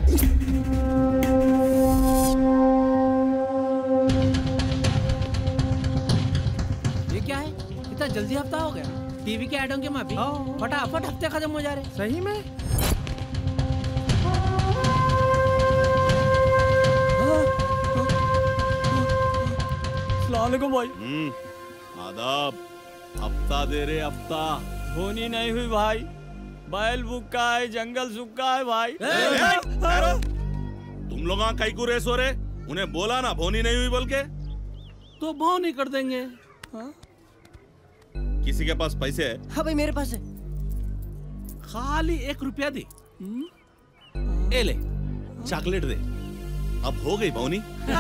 ये क्या है? इतना जल्दी हफ्ता हो गया? टीवी के ऐडों के माफी फटाफट हफ्ते खत्म हो जा रहे। सही में? अस्सलामुअलैकुम भाई। आदाब। हफ्ता दे रहे हफ्ता। होनी नहीं हुई भाई, बैल भूखा है, जंगल सूखा है भाई। तुम लोग कई को रेस हो रहे? उन्हें बोला ना भोनी नहीं हुई बोल के। तो भोन ही कर देंगे। हाँ? किसी के पास पैसे है? हाँ भाई मेरे पास है। खाली 1 रुपया दे। ए ले चॉकलेट दे। अब हो गई भोनी।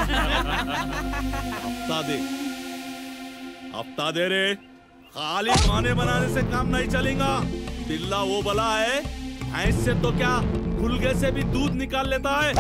हफ्ता दे, हफ्ता दे रे। खाली खाने बनाने से काम नहीं चलेगा। बिल्ला वो बला है, भैंस से तो क्या खुलगे से भी दूध निकाल लेता है।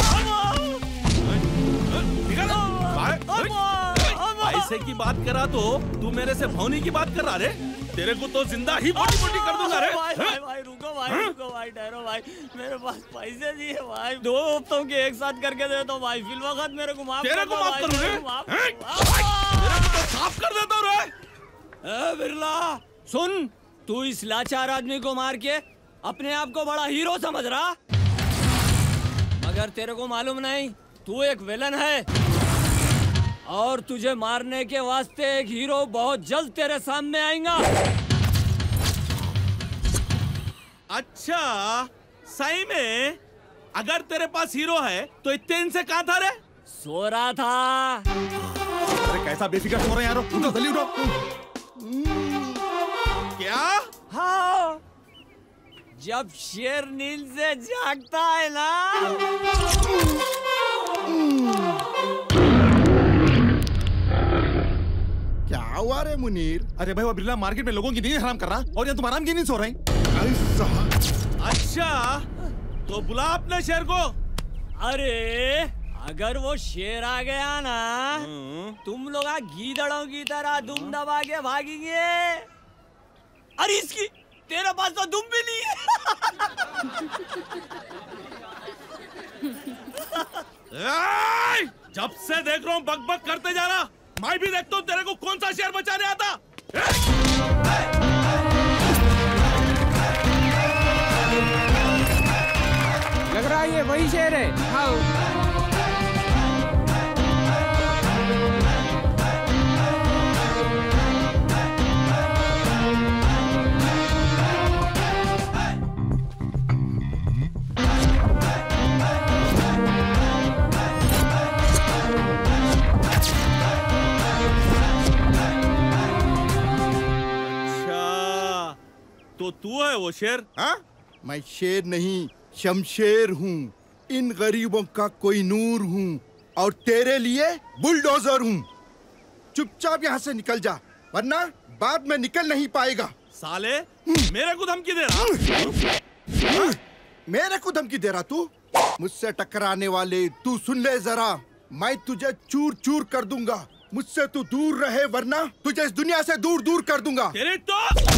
पैसे की बात करा तो तू मेरे से भौनी की बात कर रहा रे? तेरे को तो जिंदा ही बोटी बोटी कर दूंगा रे। भाई रुको भाई ठहरो भाई, मेरे पास पैसे नहीं है भाई। 2 हफ्तों के एक साथ करके दे दो भाई, फिल वक्त मेरे को माफ तेरे को माफ करूं रे? तेरे को तो साफ कर देता हूं रे। बिरला सुन, तू इस लाचार आदमी को मार के अपने आप को बड़ा हीरो समझ रहा, मगर तेरे को मालूम नहीं तू एक विलन है और तुझे मारने के वास्ते एक हीरो बहुत जल्द तेरे सामने आएगा। अच्छा सही में? अगर तेरे पास हीरो है तो इतने इनसे कहाँ था रे? सो रहा था। अरे कैसा बेफिक्र सो रहे हैं यार? उठो जल्दी उठो। क्या? हाँ, जब शेर नींद से जागता है ना, क्या हुआ रे मुनीर? अरे भाई वो बिरला मार्केट में लोगों की नींद हराम कर रहा और यहाँ तुम आराम की नींद सो रहे हैं। अच्छा तो बुला अपने शेर को। अरे अगर वो शेर आ गया ना, तुम लोग गीदड़ों की तरह दुम दबा के भागेंगे। अरे इसकी तेरे पास तो दुम भी नहीं है। जब से देख रहा हूँ बक बक करते जा रहा, मैं भी देखता हूँ तेरे को कौन सा शेर बचाने आता। लग रहा है ये वही शेर है। हाँ। तो तू है वो शेर? हाँ? मैं शेर नहीं, शमशेर हूँ। इन गरीबों का कोई नूर हूँ और तेरे लिए बुलडोजर हूँ। चुपचाप यहाँ से निकल जा, वरना बाद में निकल नहीं पाएगा। साले मेरे को धमकी दे रहा? मेरे को धमकी दे रहा तू? मुझसे टकराने वाले तू सुन ले जरा, मैं तुझे चूर चूर कर दूंगा। मुझसे तू दूर रहे वरना तुझे इस दुनिया से दूर दूर कर दूंगा। तेरे तो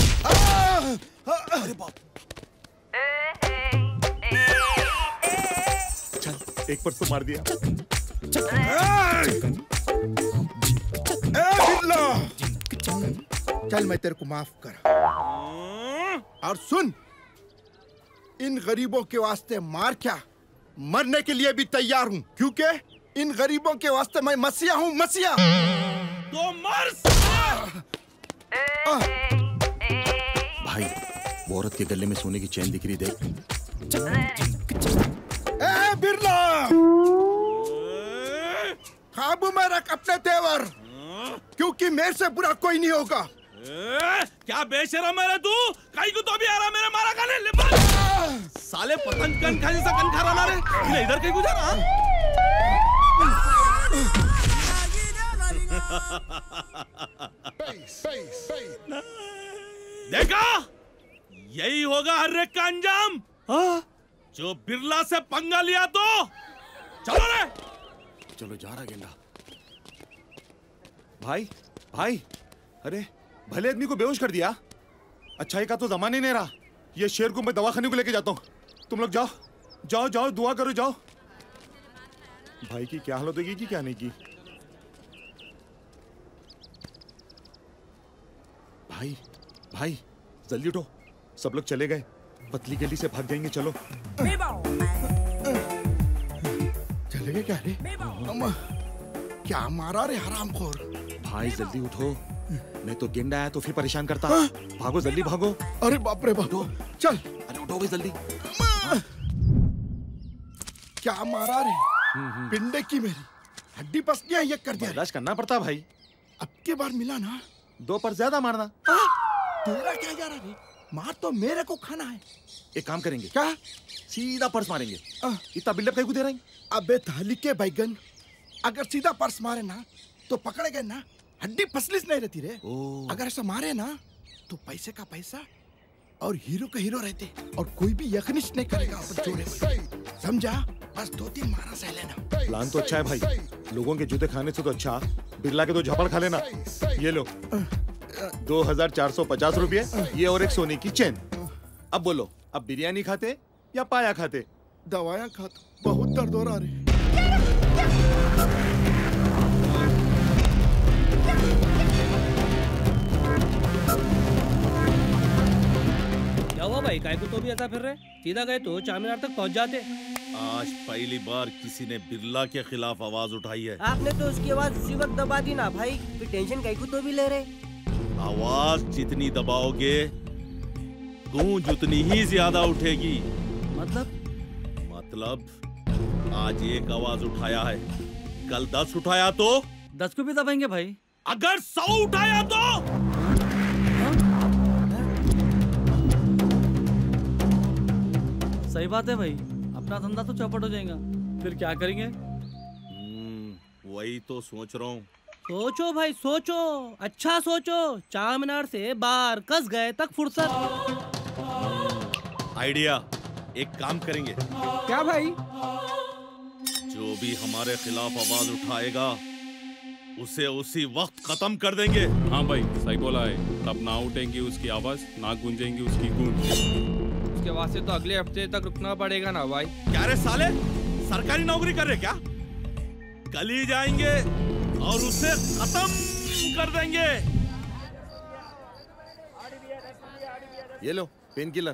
अरे बाप। चल एक पर तो मार दिया। बिरला चल मैं तेरे को माफ कर। और सुन, इन गरीबों के वास्ते मार क्या, मरने के लिए भी तैयार हूँ, क्योंकि इन गरीबों के वास्ते मैं मसीहा हूँ। मसीहा तो मर। भाई वो औरत के गले में सोने की चैन दिख रही, देख। ए बिरला, काबू में रख अपने तेवर, क्योंकि मेरे से बुरा कोई नहीं होगा। क्या बेशरम है तू? कहीं को तो भी आ रहा मेरे मारा खाने ले। साले पतंग कन खा जैसा कन खा रहा रे। इन्हें इधर कहीं गुजरा। देखा, यही होगा हर एक का अंजाम। जो बिरला से पंगा लिया तो चलो रे। चलो जा रहा गेंडा। भाई भाई, अरे भले आदमी को बेहोश कर दिया। अच्छाई का तो जमाने नहीं रहा। ये शेर को मैं दवाखाने को लेके जाता हूँ। तुम लोग जाओ जाओ जाओ, दुआ करो, जाओ। भाई की क्या हालत होगी कि क्या नहीं की। भाई भाई जल्दी उठो, सब लोग चले गए, पतली गली से भाग जाएंगे। चलो चले गए क्या रे? अम्मा क्या मारा रे हरामखोर। भाई जल्दी उठो, मैं तो गेंडा आया तो फिर परेशान करता। भागो जल्दी भागो। अरे बाप रे बाप, चल। अरे उठो भाई जल्दी। क्या मारा रे, पिंडे की मेरी हड्डी पसलियां ये कर दिया। बर्दाश्त करना पड़ता भाई। अब के बार मिला ना 2 पर ज्यादा मारना। तेरा क्या जा रहा रे, मार तो मेरे को खाना है। एक काम करेंगे, क्या? सीधा पर्स मारेंगे। इतना बिल्डअप कहीं को दे रहे हैं? अबे थाली के बैगन, अगर सीधा पर्स मारे ना तो पकड़े गए ना, हड्डी पसलिस नहीं रहती रे। अगर ऐसा मारे ना तो पैसे का पैसा और हीरो का हीरो रहते, और कोई भी यकनिश नहीं करेगा अपन जोड़े में। समझा? बस 2-3 मारा सह लेना। प्लान तो अच्छा है भाई, लोगों के जूते खाने से तो अच्छा बिरला के 2 झापड़ खा लेना। ये लो 2450 रुपये, ये और एक सोने की चेन। अब बोलो, अब बिरयानी खाते या पाया खाते? दवाइयाँ खाता, बहुत दर्द हो रहा रे। क्या हुआ भाई, काय को तो भी ऐसा फिर रहे? सीधा गए तो चारमीनार तक पहुंच जाते। आज पहली बार किसी ने बिरला के खिलाफ आवाज उठाई है। आपने तो उसकी आवाज उसी वक्त दबा दी ना भाई, फिर टेंशन काय को तो भी ले रहे। आवाज जितनी दबाओगे गूंज उतनी ही ज्यादा उठेगी। मतलब आज 1 आवाज उठाया है, कल 10 उठाया तो 10 को भी दबाएंगे भाई। अगर 100 उठाया तो सही बात है भाई, अपना धंधा तो चौपट हो जाएगा, फिर क्या करेंगे? वही तो सोच रहा हूँ। सोचो भाई सोचो, अच्छा सोचो। चारमीनार से बाहर कस गए तक फुर्सत। आइडिया, एक काम करेंगे। क्या भाई? जो भी हमारे खिलाफ आवाज उठाएगा उसे उसी वक्त खत्म कर देंगे। हाँ भाई सही बोला है, तब ना उठेंगी उसकी आवाज, ना गूंजेंगी उसकी गूंज। उसके वास्ते तो अगले हफ्ते तक रुकना पड़ेगा ना भाई। क्या रे साले, सरकारी नौकरी कर रहे क्या? कल ही जाएंगे और उसे खत्म कर देंगे। ये लो पेन किलर।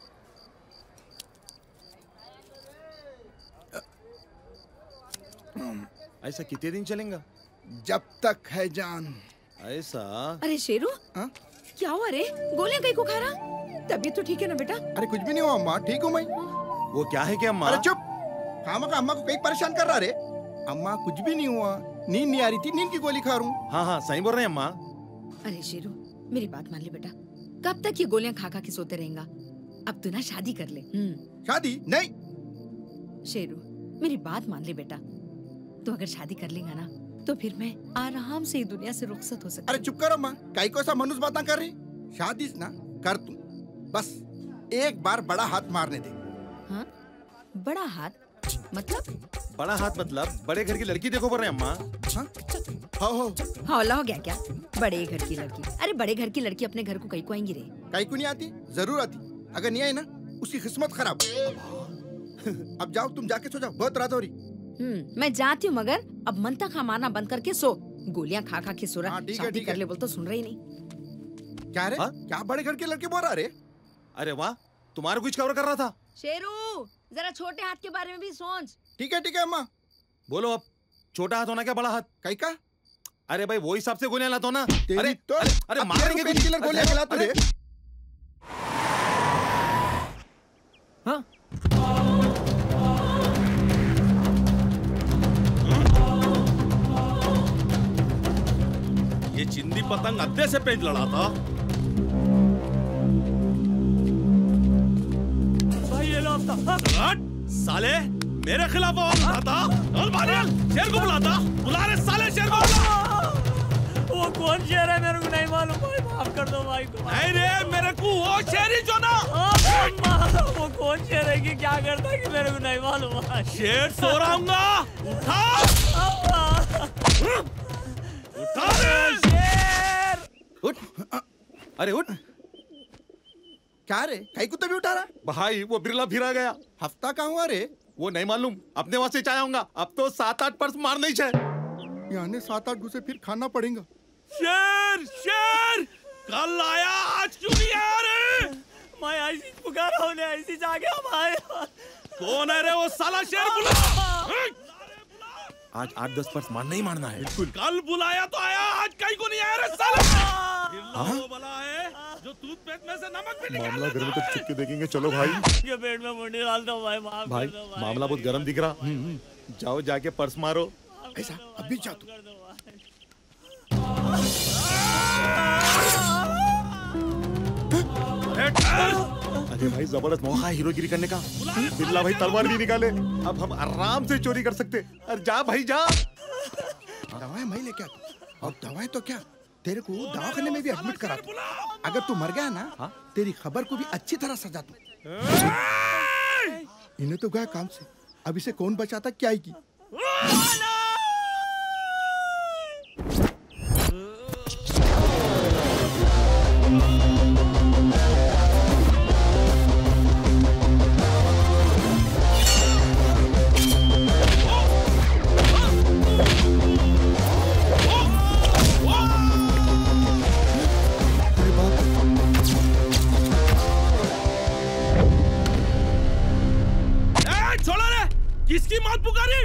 ऐसा कितने दिन चलेगा? जब तक है जान। ऐसा? अरे शेरू, हाँ? क्या हुआ रे? गोलियां कहीं को खा रहा? तबीयत तो ठीक है ना बेटा? अरे कुछ भी नहीं हुआ अम्मा, ठीक हूँ मैं। वो क्या है क्या अम्मा? अरे चुप, खामखा अम्मा को कहीं परेशान कर रहा रे। अम्मा कुछ भी नहीं हुआ, नींद नहीं आ रही थी, नींद की गोली खा रहा हूँ। हाँ सही बोल रहे हैं अम्मा। अरे शेरू, मेरी बात मान ले बेटा, कब तक ये गोलियां खा खा के सोते रहेगा? अब तू ना शादी कर ले। शादी नहीं। शेरू मेरी बात मान ले बेटा, तो अगर शादी कर लेगा ना तो फिर मैं आराम से इस दुनिया से रुखसत हो सकती। अरे चुप करो माँ, काई को ऐसा मनुष्य बातें कर रही। शादी ना कर तू, बस एक बार बड़ा हाथ मारने दे। हाँ? बड़ा हाथ मतलब? बड़ा हाथ मतलब बड़े घर की लड़की देखो बोल रहे हैं अम्मा। हौला हो गया क्या? बड़े घर की लड़की? अरे बड़े घर की लड़की अपने घर को कहीं को आएंगी रे? कहीं को नहीं आती, जरूर आती। अगर नहीं आई ना उसकी किस्मत खराब। अब जाओ तुम, जाके सो जाओ, बहुत रात हो रही। मैं जाती हूँ, मगर अब मनता खा मारना बंद करके सो। गोलियां खा खा के सो रहा। शादी कर ले बोल तो सुन रही नहीं। क्या रे? क्या बड़े घर के लड़के बोल रहा रे? अरे वाह, तुम्हारा कुछ कवर कर रहा था। शेरू जरा छोटे हाथ के बारे में भी सोच। ठीक है अम्मा। बोलो अब, छोटा हाथ होना क्या बड़ा हाथ? कहीं का? अरे भाई वही हिसाब से गोलियां लाता ना। अरे तो अरे मारेंगे पेन किलर गोलियां खिलाते रे। हाँ? ये चिंदी पतंग अद्दे से पेंच लड़ा था। भाई ये लो अपना। साले मेरे खिलाफ आवाज उठाता, शेर को बुलाता, बुला रहे साले शेर को। वो कौन शेर है मेरे को नहीं मालूम भाई, माफ कर दो भाई को। नहीं रे, मेरे को वो शेर ही जो ना। वो कौन शेर है कि क्या करता है कि मेरे को नहीं मालूम। शेर सो रहा हूँ, उठा उठा रे शेर। उठ। अरे उठ। क्या रे, कहीं को तो भी उठा रहा? भाई वो बिरला फिरा गया। हफ्ता का हुआ रे, वो नहीं मालूम, अपने वहां से चाहे आऊंगा। अब तो 7-8 पर्स मारने ही चाहिए। यानी 7-8 घुसे फिर खाना पड़ेगा। शेर शेर कल आया, आज क्यों नहीं आया रे? मैं ऐसी पुकारा होने ऐसी जाके हम आए। कौन है रे वो साला शेर? बुला। आज 8-10 पर्स मारना ही मारना है। कल बुलाया तो आया, आज कहीं को नहीं आया रे साला। वो बला है जो टूथपेस्ट में से नमक भी निकाल मामला घर में तक छुप के देखेंगे। चलो भाई, ये पेट में मुंडी डाल दो भाई, माफ भाई कर दो भाई। मामला बहुत गर्म दिख रहा। जाओ जाके पर्स मारो। ऐसा अभी जा तू। अरे भाई जबरदस्त मौका है हीरोगिरी करने का। बिल्ला भाई तलवार भी निकाले, अब हम आराम से चोरी कर सकते। अरे जा भाई जा। दवाएं मैं लेके आता। और दवाएं तो क्या, तेरे को दवाखाने में भी एडमिट करा दूं। अगर तू मर गया ना, तेरी खबर को भी अच्छी तरह सजा दूं। इन्हें तो गया काम से, अब इसे कौन बचाता क्या ही की। किसकी मौत पुकारी?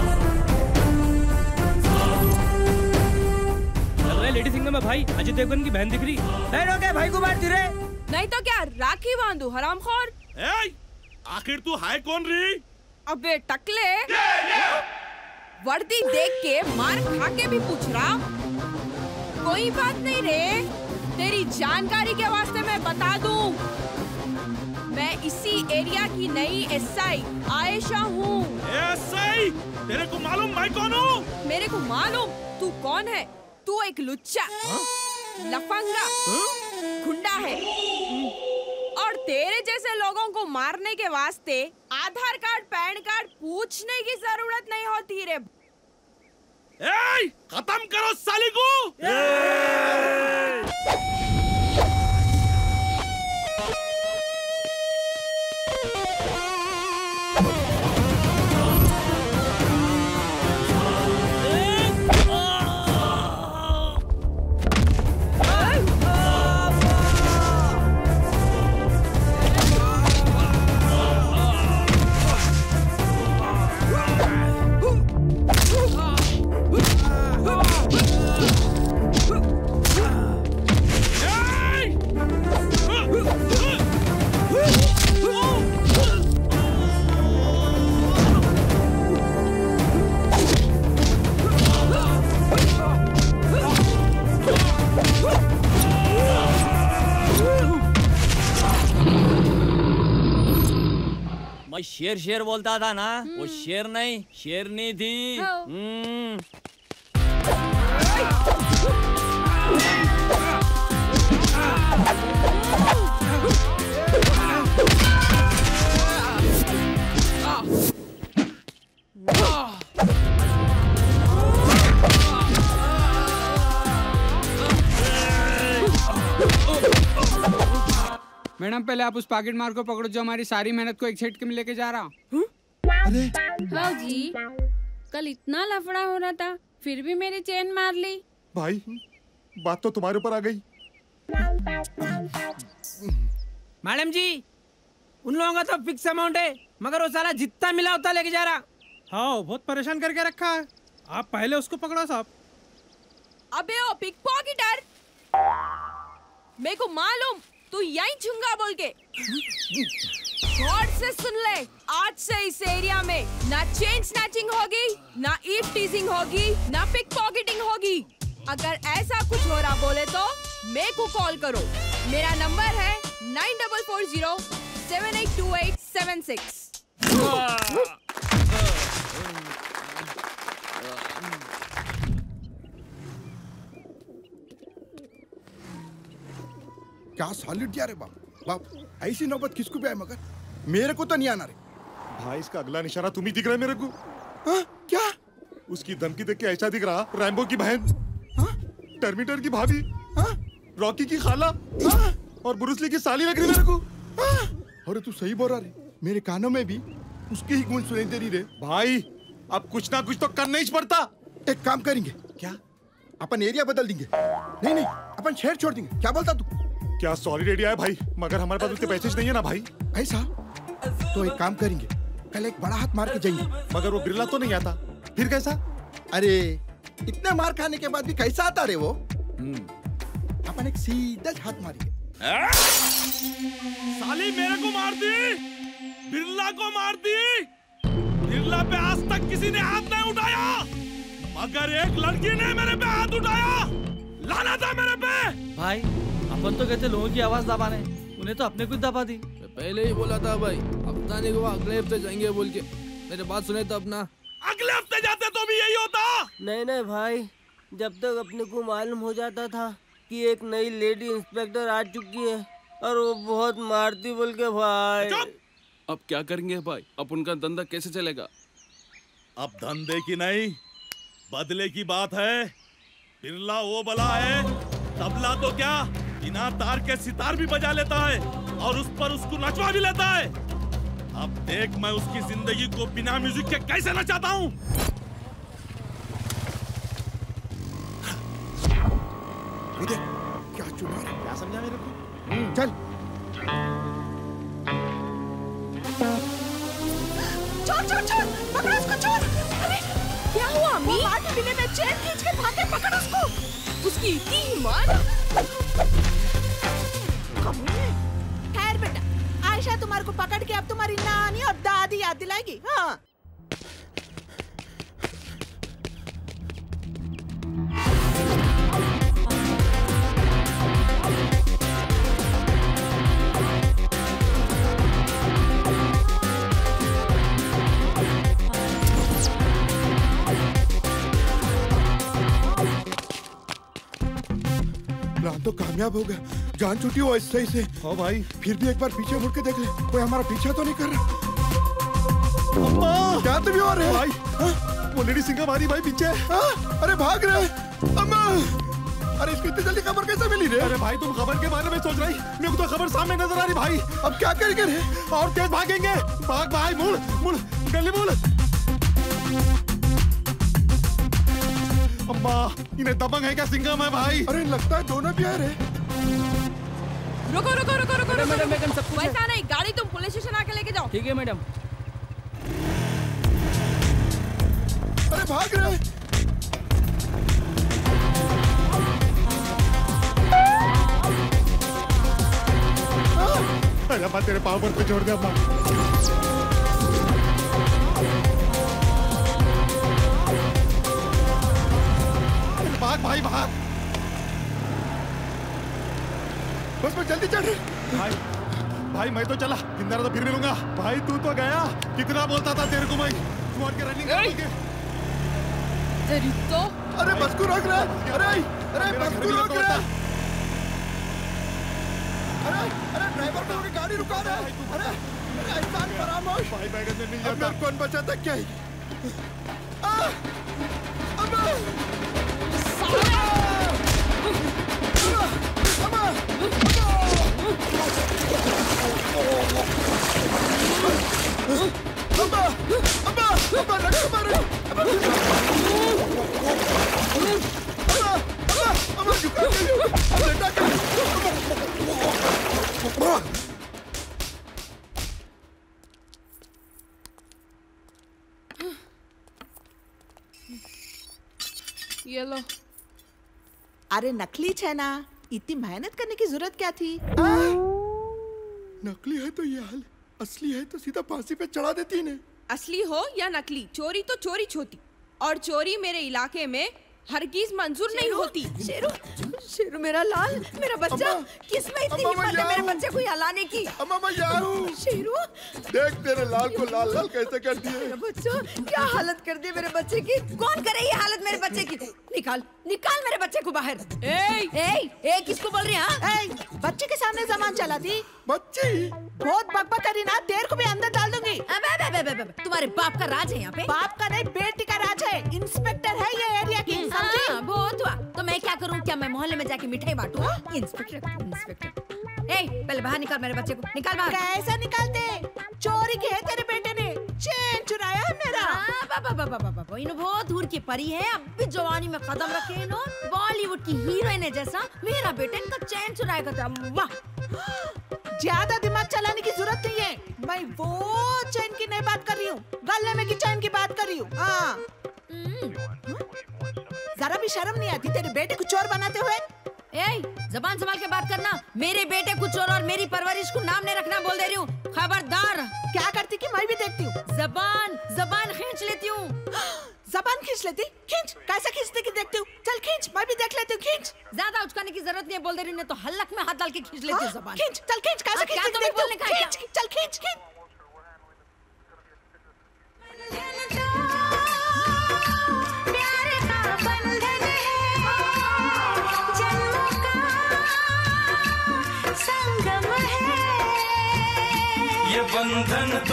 लग रहा है लेडी सिंगर में भाई अजय देवगन की बहन दिख रही। बैठो क्या भाई को मारती रे? नहीं तो क्या राखी बांधू हरामखोर। आखिर तू है कौन री? अबे टकले, वर्दी देख के मार खा के भी पूछ रहा। कोई बात नहीं रे, तेरी जानकारी के वास्ते मैं बता दूं, मैं इसी एरिया की नई एसआई आयशा हूँ। एसआई? तेरे को मालूम मैं कौन हूँ? मेरे को मालूम तू कौन है। तू एक लुच्चा, लफंगा, गुंडा है और तेरे जैसे लोगों को मारने के वास्ते आधार कार्ड, पैन कार्ड पूछने की जरूरत नहीं होती रे। खत्म करो साली को। शेर शेर बोलता था ना, वो शेर नहीं शेरनी थी। मैडम पहले आप उस पॉकेट मार को पकड़ो जो हमारी सारी मेहनत को एक झटके में लेके जा रहा। हाँ जी, कल इतना लफड़ा हो रहा था फिर भी मेरी चेन मार ली। भाई बात तो तुम्हारे ऊपर आ गई। मैडम जी, उन लोगों का तो फिक्स अमाउंट है, मगर वो साला जितना मिला उतना लेके जा रहा। हाँ, बहुत परेशान करके रखा है। आप पहले उसको पकड़ो साहब। अबे ओ पिक पॉकेटर, मेरे को मालूम तू यही चुंगा बोल के। गौर से सुन ले, आज से इस एरिया में ना चेन स्नैचिंग होगी, ना ईव टीजिंग होगी, ना पिक पॉकेटिंग होगी। अगर ऐसा कुछ हो रहा बोले तो मेरे को कॉल करो। मेरा नंबर है 9440-782876। क्या सॉलिड दिया रे बाप। बाप ऐसी नौबत किसको भी आए, मगर मेरे को तो नहीं आना रे। भाई इसका अगला निशाना तुम ही दिख रहा है मेरे को। क्या? उसकी धमकी देख के ऐसा दिख रहा, रैम्बो की बहन, टर्मिनेटर की भाभी, रॉकी की खाला और ब्रूस ली की साली लग रही मेरे को। अरे तू सही बोल रहा रे, मेरे कानों में भी उसकी ही गूंज सुनाई दे रही रे। भाई अब कुछ ना कुछ तो करना ही पड़ता। एक काम करेंगे क्या, अपन एरिया बदल देंगे। नहीं नहीं, अपन शहर छोड़ देंगे, क्या बोलता तू? क्या सॉलिड आइडिया है भाई, मगर हमारे पास उसके पैसे नहीं है ना भाई। ऐसा तो एक काम करेंगे, कल एक बड़ा हाथ मार के जाएंगे। मगर वो बिरला तो नहीं आता, फिर कैसा? अरे इतना मार खाने के बाद भी कैसा आता रे वो? अपन एक सीधा हाथ मारेंगे। साली मेरे को मार दी, बिरला को मार दी। बिरला पे आज तक किसी ने हाथ नहीं उठाया, मगर एक लड़की ने मेरे पे हाथ उठाया। लाना था मेरे पे। भाई अपन तो कहते लोगों की आवाज दबाने, उन्हें तो अपने कुछ दबा दी। पहले ही बोला था भाई, हफ्ता नहीं हुआ अगले हफ्ते जाएंगे बोल के। मेरे बात सुने तब ना। अगले हफ्ते जाते तो भी यही होता। नहीं नहीं भाई, जब तक अपने को मालूम हो जाता था कि एक नई लेडी इंस्पेक्टर आ चुकी है और वो बहुत मारती बोल के भाई। अब क्या करेंगे भाई, अब उनका धंधा कैसे चलेगा? अब धंधे की नहीं बदले की बात है। बिरला वो बला है, तबला तो क्या बिना तार के सितार भी बजा लेता है और उस पर उसको नचवा भी लेता है। अब देख मैं उसकी जिंदगी को बिना म्यूजिक के कैसे नचाता हूँ। क्या चुना रहा? क्या समझा मेरे को? चल चोर चोर चोर, पकड़ो उसको चोर। अरे क्या हुआ अम्मी? वो मार के बिना में चेन खींच के भागे, पकड़ो उसको। उसकी इतनी हिम्मत। खैर बेटा, आयशा तुम्हारे को पकड़ के अब तुम्हारी नानी और दादी याद दिलाएगी। हाँ प्लान तो कामयाब हो गया, जान छुट्टी हो ऐसे ही से। हाँ भाई, फिर भी एक बार पीछे मुड़ के देख ले, कोई हमारा पीछा तो नहीं कर रहा। क्या तुम और है भाई? वो लेडी सिंह हमारी भाई पीछे। अरे भाग रहे अम्मा। अरे इसको इतनी जल्दी खबर कैसे मिली रे? अरे भाई तुम खबर के बारे में सोच रही, मेरे को तो खबर सामने नजर आ रही भाई। अब क्या करेंगे रे? और तेज भागेंगे। भाग भाई, मुड़ मुड़ गली मुड़। अम्मा इन्हें दबंग है क्या सिंघम है भाई? अरे लगता है दोनों भी आ रहे। रुको रुको रुको रुको रुको। मैडम सब कुछ वैसा नहीं, गाड़ी तुम पुलिस स्टेशन आके लेके जाओ। ठीक है मैडम। अरे भाग रहे। अरे अम्मा तेरे पाँव पर छोड़ दे अम्मा। भाग भाई भाग। बस मैं जल्दी चढ़ रही। भाई भाई मैं तो चला, जिंदा रहा तो फिर मिलूंगा। भाई तू तो गया, कितना बोलता था तेरे को मैं, तू और के रनिंग करके। तेरी तो। अरे बस को रोक रहा है। अरे बस को रोक रहा है। अरे ड्राइवर को गाड़ी रुका रहा है। अरे ऐसा फरामोश। भाई बैगन में मिल जाता। अब कौन बचाता क्या है? ये लो। अरे नकली है ना, इतनी मेहनत करने की जरूरत क्या थी? नकली है तो ये हाल, असली है तो सीधा फांसी पे चढ़ा देती ने। असली हो या नकली, चोरी तो चोरी होती, और चोरी मेरे इलाके में हरगिज मंजूर नहीं होती। शेरू, शेरू मेरा लाल, मेरा बच्चा, किसमें इतनी हिम्मत है मेरे बच्चे को यहाँ लाने की? अम्मा मैं यहाँ हूँ। शेरू, देख तेरे लाल को लाल लाल कैसे कर दिए। मेरा बच्चा, क्या हालत कर दी मेरे बच्चे की? कौन करे ये हालत मेरे बच्चे की? निकाल, निकाल मेरे बच्चे को बाहर। ए, किसको बोल रही है? बच्चे के सामने जबान चलाती। बच्ची बहुत बकबक करी ना, तेरे को भी अंदर डाल दूंगी। तुम्हारे बाप का राज है यहाँ पे? बाप का नहीं, बेटी का राज है। इंस्पेक्टर है ये एरिया की। हाँ, बहुत हुआ। तो मैं क्या करूँ? क्या मैं मोहल्ले में जाके मिठाई बांटूं? Inspector, inspector. ए, पहले बाहर निकाल मेरे बच्चे को, निकाल बाहर। कैसा निकालते? चोरी की है तेरे बेटे ने, इन बहुत दूर की परी है, अब भी जवानी में कदम रखे इन्हों। बॉलीवुड की हीरोइन है जैसा मेरा बेटा इनका चैन चुराएगा था। वाह, ज्यादा दिमाग चलाने की जरूरत नहीं है। मैं वो चैन की नहीं बात कर रही हूँ, गले में की चैन की बात कर रही हूँ। हाँ, जरा भी शर्म नहीं आती तेरे बेटे को चोर बनाते हुए? जबान संभाल के बात करना। मेरे बेटे को चोर और मेरी परवरिश को नाम नहीं रखना बोल दे रही हूँ, खबरदार। क्या करती कि मैं भी देखती हूँ। जबान खींच लेती हूँ। जबान खींच लेती? खींच, कैसा खींचती कि देखती हूँ? चल खींच, मैं भी देख लेती हूँ। खींच। ज्यादा उचकाने की जरूरत नहीं है बोल दे रही हूँ, तो हल्लक में हाथ डाल के खींच लेती हूँ जबान। खींच, चल खींच, कैसा खींचती कि देखती हूँ? खींच, चल खींच, खींच। ये बंधन तो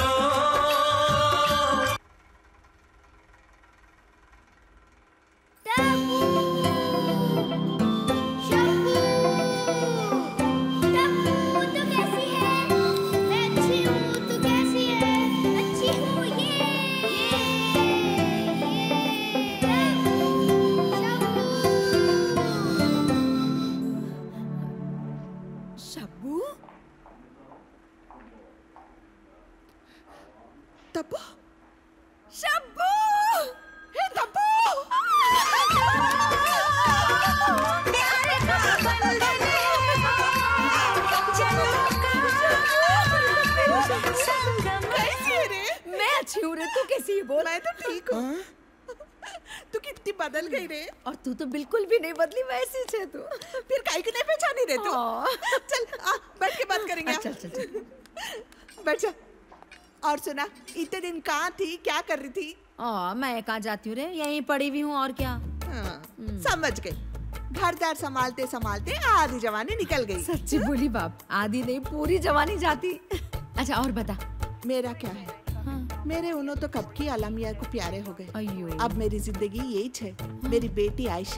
तू कितनी बदल गई रे। और तू तो बिल्कुल भी नहीं बदली, वैसी है तू। फिर काहे की नहीं पहचानी रे तू? चल बैठ के बात करेंगे। चल चल चल बैठ जा। और सुना, इतने दिन कहाँ थी, क्या कर रही थी? मैं कहाँ जाती हूँ रे, यहीं पड़ी हुई हूँ और क्या। समझ गई, घर-द्वार संभालते संभालते आधी जवानी निकल गई। सच्ची बोली बाप, आधी नहीं पूरी जवानी जाती। अच्छा और बता। मेरा क्या है? मेरे उन्हों तो कब की आलमिया को प्यारे हो गए। अब मेरी जिंदगी यही है, मेरी बेटी आयशा।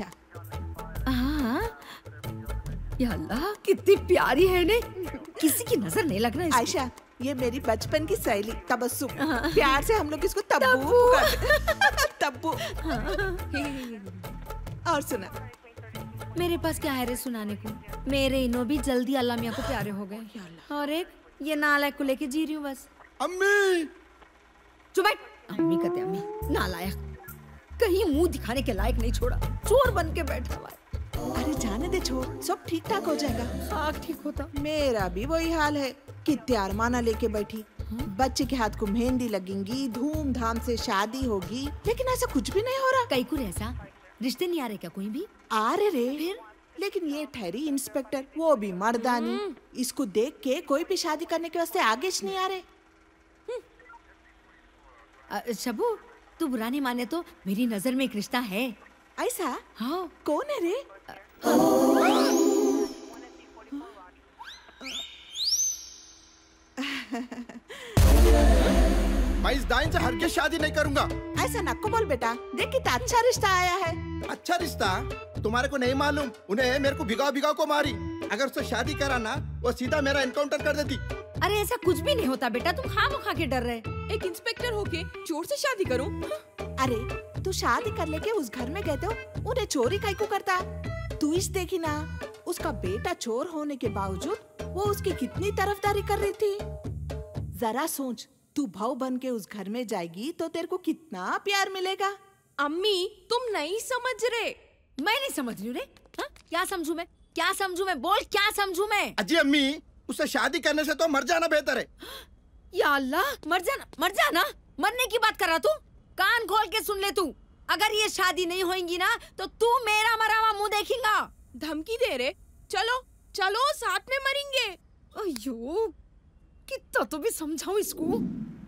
या अल्लाह, कितनी प्यारी है ने, किसी की नजर नहीं लगना इसको। आयशा, ये मेरी बचपन की सहेली तबस्सुम। प्यार से हम लोग इसको तब्बू तब्बू। और सुना, मेरे पास क्या है रे सुनाने को। मेरे इन्हों भी जल्दी अल्लाह मियाँ को प्यारे हो गए, और एक ये नालायक को लेके जी रही हूँ बस। अम्मी चुप बैठ। अम्मी कहते अम्मी, नालायक, कहीं मुंह दिखाने के लायक नहीं छोड़ा, चोर बन के बैठा हुआ है। अरे जाने दे, छोड़, सब ठीक ठाक हो जाएगा। हाँ ठीक होता। मेरा भी वही हाल है, कितने अरमाना लेके बैठी। बच्चे के हाथ को मेहंदी लगेंगी, धूमधाम से शादी होगी, लेकिन ऐसा कुछ भी नहीं हो रहा। कई कुछ ऐसा रिश्ते नहीं आ रहे क्या कोई भी? आ रहे रे, फिर लेकिन ये ठहरी इंस्पेक्टर, वो भी मर्दानी। इसको देख के कोई भी शादी करने के वास्ते आगे नहीं आ रहे। शबू, तू बुरा नहीं माने तो मेरी नजर में एक रिश्ता है। ऐसा? हाँ। कौन है रे? मैं इस दाइन से हरगिज़ शादी नहीं करूंगा। ऐसा नको बोल बेटा, देख कितना अच्छा रिश्ता आया है। अच्छा रिश्ता? तुम्हारे को नहीं मालूम, उन्हें मेरे को भिगाव भिगाव को मारी। अगर उससे शादी करा ना, वो सीधा मेरा एनकाउंटर कर देती। अरे ऐसा कुछ भी नहीं होता बेटा, तुम खा के डर रहे। एक इंस्पेक्टर होके चोर से शादी करूं? अरे तू शादी कर लेके उस घर में गए तो उन्हें चोरी काहे को करता? तू इस देखी ना, उसका बेटा चोर होने के बावजूद वो उसकी कितनी तरफदारी कर रही थी। जरा सोच, तू भाव बन के उस घर में जाएगी तो तेरे को कितना प्यार मिलेगा। अम्मी तुम नहीं समझ रहे। मैं नहीं समझ रही हूँ रे। क्या समझू मैं, क्या समझू मैं, बोल क्या समझू मैं? अजी अम्मी, उससे शादी करने से तो मर जाना बेहतर है। या अल्लाह, मर जाना, मरने की बात कर रहा तू? कान खोल के सुन ले तू, अगर ये शादी नहीं होगी ना तो तू मेरा मरा हुआ मुंह देखेगा। धमकी दे रहे? चलो चलो साथ में मरेंगे। अयो, कितना तो भी समझाऊं इसको।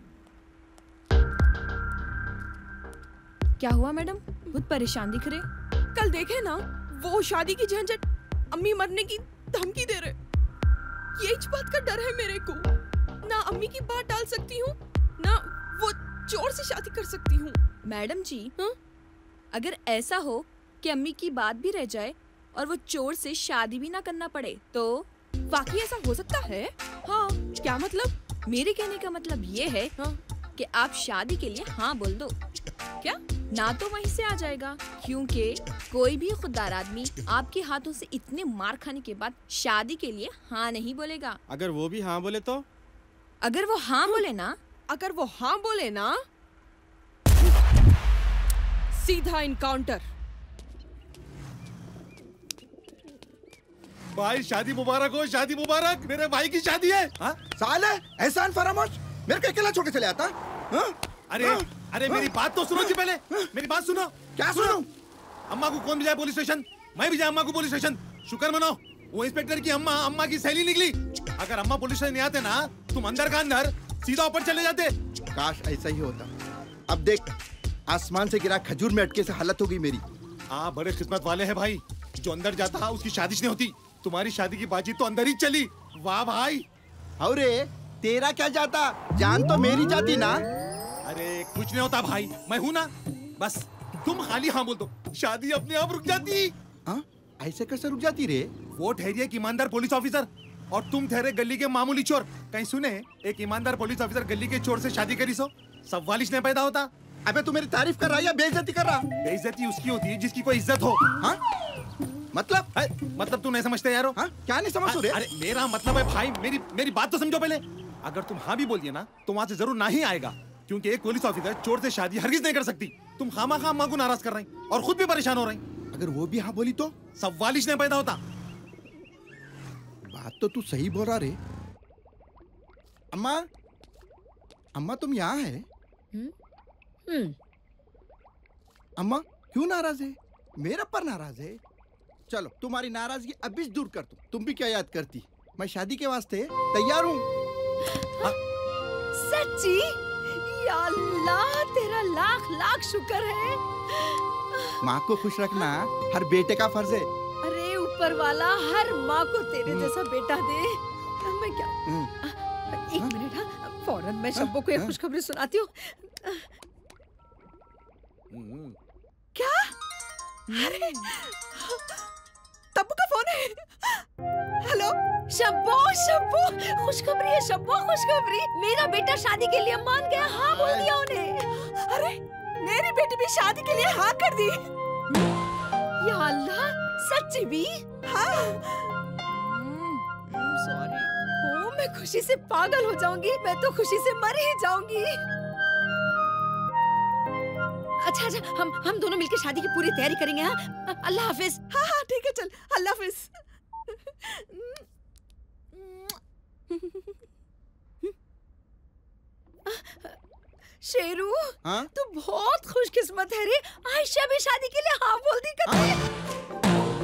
क्या हुआ मैडम, बहुत परेशान दिख रहे? कल देखे ना, वो शादी की झंझट, अम्मी मरने की धमकी दे रहे। यही बात का डर है मेरे को, ना अम्मी की बात टाल सकती हूँ, ना वो चोर से शादी कर सकती हूँ। मैडम जी, अगर ऐसा हो कि अम्मी की बात भी रह जाए और वो चोर से शादी भी ना करना पड़े तो? वाकई ऐसा हो सकता है? हाँ। क्या मतलब? मेरे कहने का मतलब ये है कि आप शादी के लिए हाँ बोल दो। क्या ना तो वहीं से आ जाएगा, क्योंकि कोई भी खुददार आदमी आपके हाथों से इतने मार खाने के बाद शादी के लिए हाँ नहीं बोलेगा। अगर वो भी हाँ बोले तो? अगर वो हाँ बोले ना, सीधा इनकाउंटर। भाई शादी मुबारक हो, शादी मुबारक। मेरे भाई की शादी है। हाँ? साले एहसान फरामोश, मेरे को अकेला छोड़ के चले आता। अरे मेरी बात तो सुनो जी पहले। मेरी बात सुनो। क्या सुनो? अम्मा को कौन भिजाए पुलिस स्टेशन? मैं भिजाया अम्मा को पुलिस स्टेशन। शुक्र मनाओ वो इंस्पेक्टर की अम्मा की सहेली निकली। अगर अम्मा पुलिस स्टेशन नहीं आते ना, तुम अंदर का अंदर सीधा ऊपर चले जाते। काश ऐसा ही होता। अब देख, आसमान से गिरा खजूर में अटके से हालत हो गई मेरी। हाँ, बड़े किस्मत वाले हैं भाई। जो अंदर जाता उसकी शादी नहीं होती। तुम्हारी शादी की बाजी तो अंदर ही चली। वाह भाई। अरे तेरा क्या जाता, जान तो मेरी जाती ना। अरे कुछ नहीं होता भाई, मैं हूँ ना। बस तुम खाली हाँ बोल दो, शादी अपने आप रुक जाती। हाँ? ऐसे कैसे रुक जाती रे? वो ठहरी एक ईमानदार पुलिस ऑफिसर और तुम ठहरे गली के मामूली चोर। कहीं सुने एक ईमानदार पुलिस ऑफिसर गली के चोर से शादी करी सो? सवालिश नहीं पैदा होता। अबे तू मेरी तारीफ कर रहा है या बेइज्जती कर रहा? बेइज्जती उसकी होती है जिसकी कोई इज्जत हो। हाँ? मतलब तू नहीं समझते यारो? हाँ? क्या नहीं समझ रहे? अरे मेरा मतलब है भाई, मेरी बात तो समझो पहले। अगर तुम हाँ भी बोल दिए ना तो वहाँ से जरूर ना ही आएगा, क्योंकि एक पुलिस ऑफिसर चोर से शादी हरगिज नहीं कर सकती। तुम खामा अम्मा को नाराज कर रहे हैं और खुद भी परेशान हो रहे हैं। अगर वो भी हाँ बोली तो सवालिश नहीं पैदा होता। बात तो तू सही बोल रहा रे। अम्मा तुम यहाँ है? अम्मा क्यों नाराज है? मेरे पर नाराज है? चलो तुम्हारी नाराजगी अभी दूर कर दूं। तुम भी क्या याद करती, मैं शादी के वास्ते तैयार हूँ। सच्ची? या अल्लाह, तेरा लाख लाख शुक्र है। माँ को खुश रखना हर बेटे का फर्ज है। अरे ऊपर वाला हर माँ को तेरे जैसा बेटा दे। मैं क्या एक मिनट, हाँ फौरन मैं शब्बो को एक खुशखबरी सुनाती हूँ। क्या? अरे तब्बू का फोन है। हेलो शब्बो, खुशखबरी है शब्बो, खुशखबरी। मेरा बेटा शादी के लिए मान गया, हाँ बोल दिया उन्हें। अरे मेरी बेटी भी शादी के लिए हाँ कर दी। या अल्लाह, सच्ची भी? हाँ। सॉरी। ओ मैं खुशी से पागल हो जाऊंगी, मैं तो खुशी से मर ही जाऊंगी। अच्छा हम दोनों मिलकर शादी की पूरी तैयारी करेंगे। हाँ अल्लाह हाफिज। हाँ ठीक है, चल अल्लाह हाफिज। शेरू, हाँ? तू बहुत खुशकिस्मत है रे। आयशा भी शादी के लिए हाँ बोल दी करती।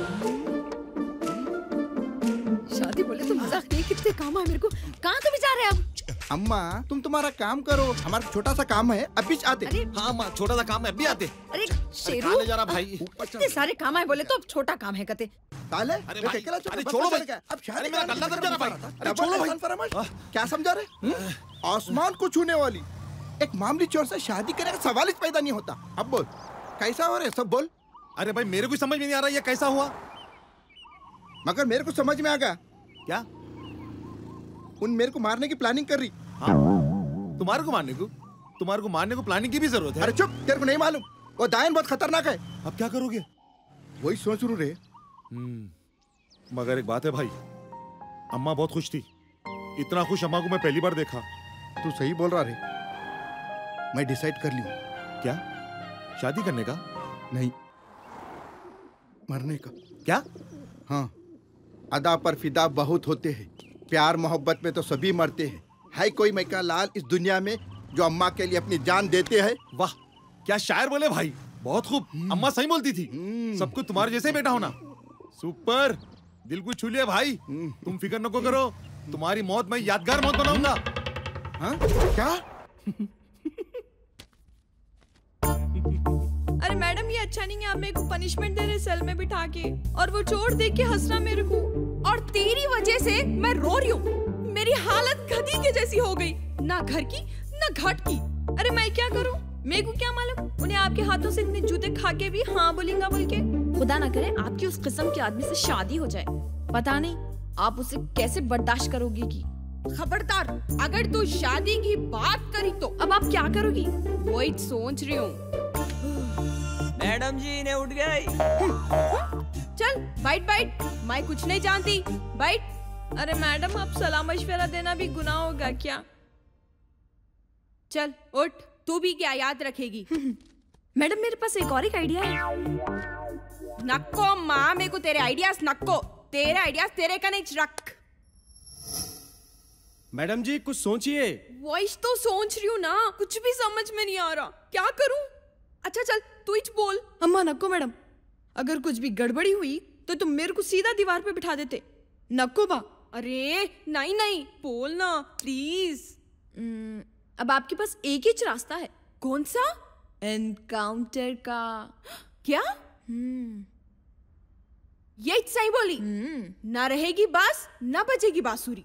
शादी बोले तो मजाक नहीं, कितने काम है मेरे को। कहाँ तुम जा रहे हैं अब? अम्मा तुम तुम्हारा काम करो, हमारा छोटा सा काम है अभी आते। हाँ माँ, छोटा सा काम है अभी आते। अरे शेरू, जा रहा भाई, इतने सारे काम है बोले तो अब छोटा काम है कहते। ताले, अरे भाई, अरे छोड़ो भाई। अब अरे मेरा गल्ला दब जा रहा भाई। अरे छोड़ो भाई। क्या समझा रहे? आसमान को छूने वाली एक मामूली चोर से शादी करने का सवाल ही पैदा नहीं होता। अब बोल कैसा हो रहे सब बोल। अरे भाई मेरे को समझ में नहीं आ रहा ये कैसा हुआ। मगर मेरे को समझ में आ गया। क्या? उन मेरे को मारने की प्लानिंग कर रही। हाँ? तुम्हारे को मारने को प्लानिंग की भी जरूरत है। अरे चुप, तेरे को नहीं मालूम वो दायन बहुत खतरनाक है। अब क्या करोगे? वही सोच रू रे। मगर एक बात है भाई, अम्मा बहुत खुश थी। इतना खुश अम्मा को मैं पहली बार देखा। तू सही बोल रहा रे। मैं डिसाइड कर लिया। क्या? शादी करने का? नहीं, मरने का। क्या? हाँ, अदा पर फिदा बहुत होते हैं, प्यार मोहब्बत में तो सभी मरते हैं। है कोई मैका लाल इस दुनिया में जो अम्मा के लिए अपनी जान देते हैं? वाह क्या शायर बोले भाई, बहुत खूब। अम्मा सही बोलती थी। सबको तुम्हारे जैसे बेटा होना। सुपर, दिल को छू लिया भाई। तुम फिक्र न करो, तुम्हारी मौत मैं यादगार मौत बनाऊंगा। हाँ? क्या? अरे मैडम ये अच्छा नहीं है, आप मेरे को पनिशमेंट दे रहे सेल में बिठा के, और वो चोर देख के हंस रहा मेरे को, और तेरी वजह से मैं रो रही हूँ। मेरी हालत गधी के जैसी हो गई, ना घर की ना घाट की। अरे मैं क्या करूँ, मेरे को क्या मालूम उन्हें आपके हाथों से इतने जूते खा के भी हाँ बोलेंगा बोल के। खुदा ना करे आपकी उस किस्म के आदमी से शादी हो जाए, पता नहीं आप उसे कैसे बर्दाश्त करोगी की। खबरदार, अगर तू शादी की बात करी तो अब आप क्या करोगी? वही सोच रही हूँ। मैडम जी इन्हें उठ गई। चल बैठ बैठ, मैं कुछ नहीं जानती, बैठ। अरे मैडम, आप सलाह मशवरा देना भी गुनाह होगा क्या? चल उठ, तू भी क्या याद रखेगी? मैडम मेरे पास एक और आइडिया है। नक्को माँ, मेरे को तेरे आइडियाज नक्को, तेरे आइडियाज तेरे का नहीं रख। मैडम जी कुछ सोचिए। वॉइस तो सोच रही हूँ ना, कुछ भी समझ में नहीं आ रहा, क्या करूँ? अच्छा चल तू ही बोल। अम्मा नक्को मैडम, अगर कुछ भी गड़बड़ी हुई तो तुम मेरे को सीधा दीवार पे बिठा देते। नक्को बा। अरे नहीं नहीं, बोल ना प्लीज। अब आपके पास एक ही रास्ता है। कौन सा? एनकाउंटर का। क्या? ये सही बोली। ना रहेगी बांस, ना बजेगी बांसुरी।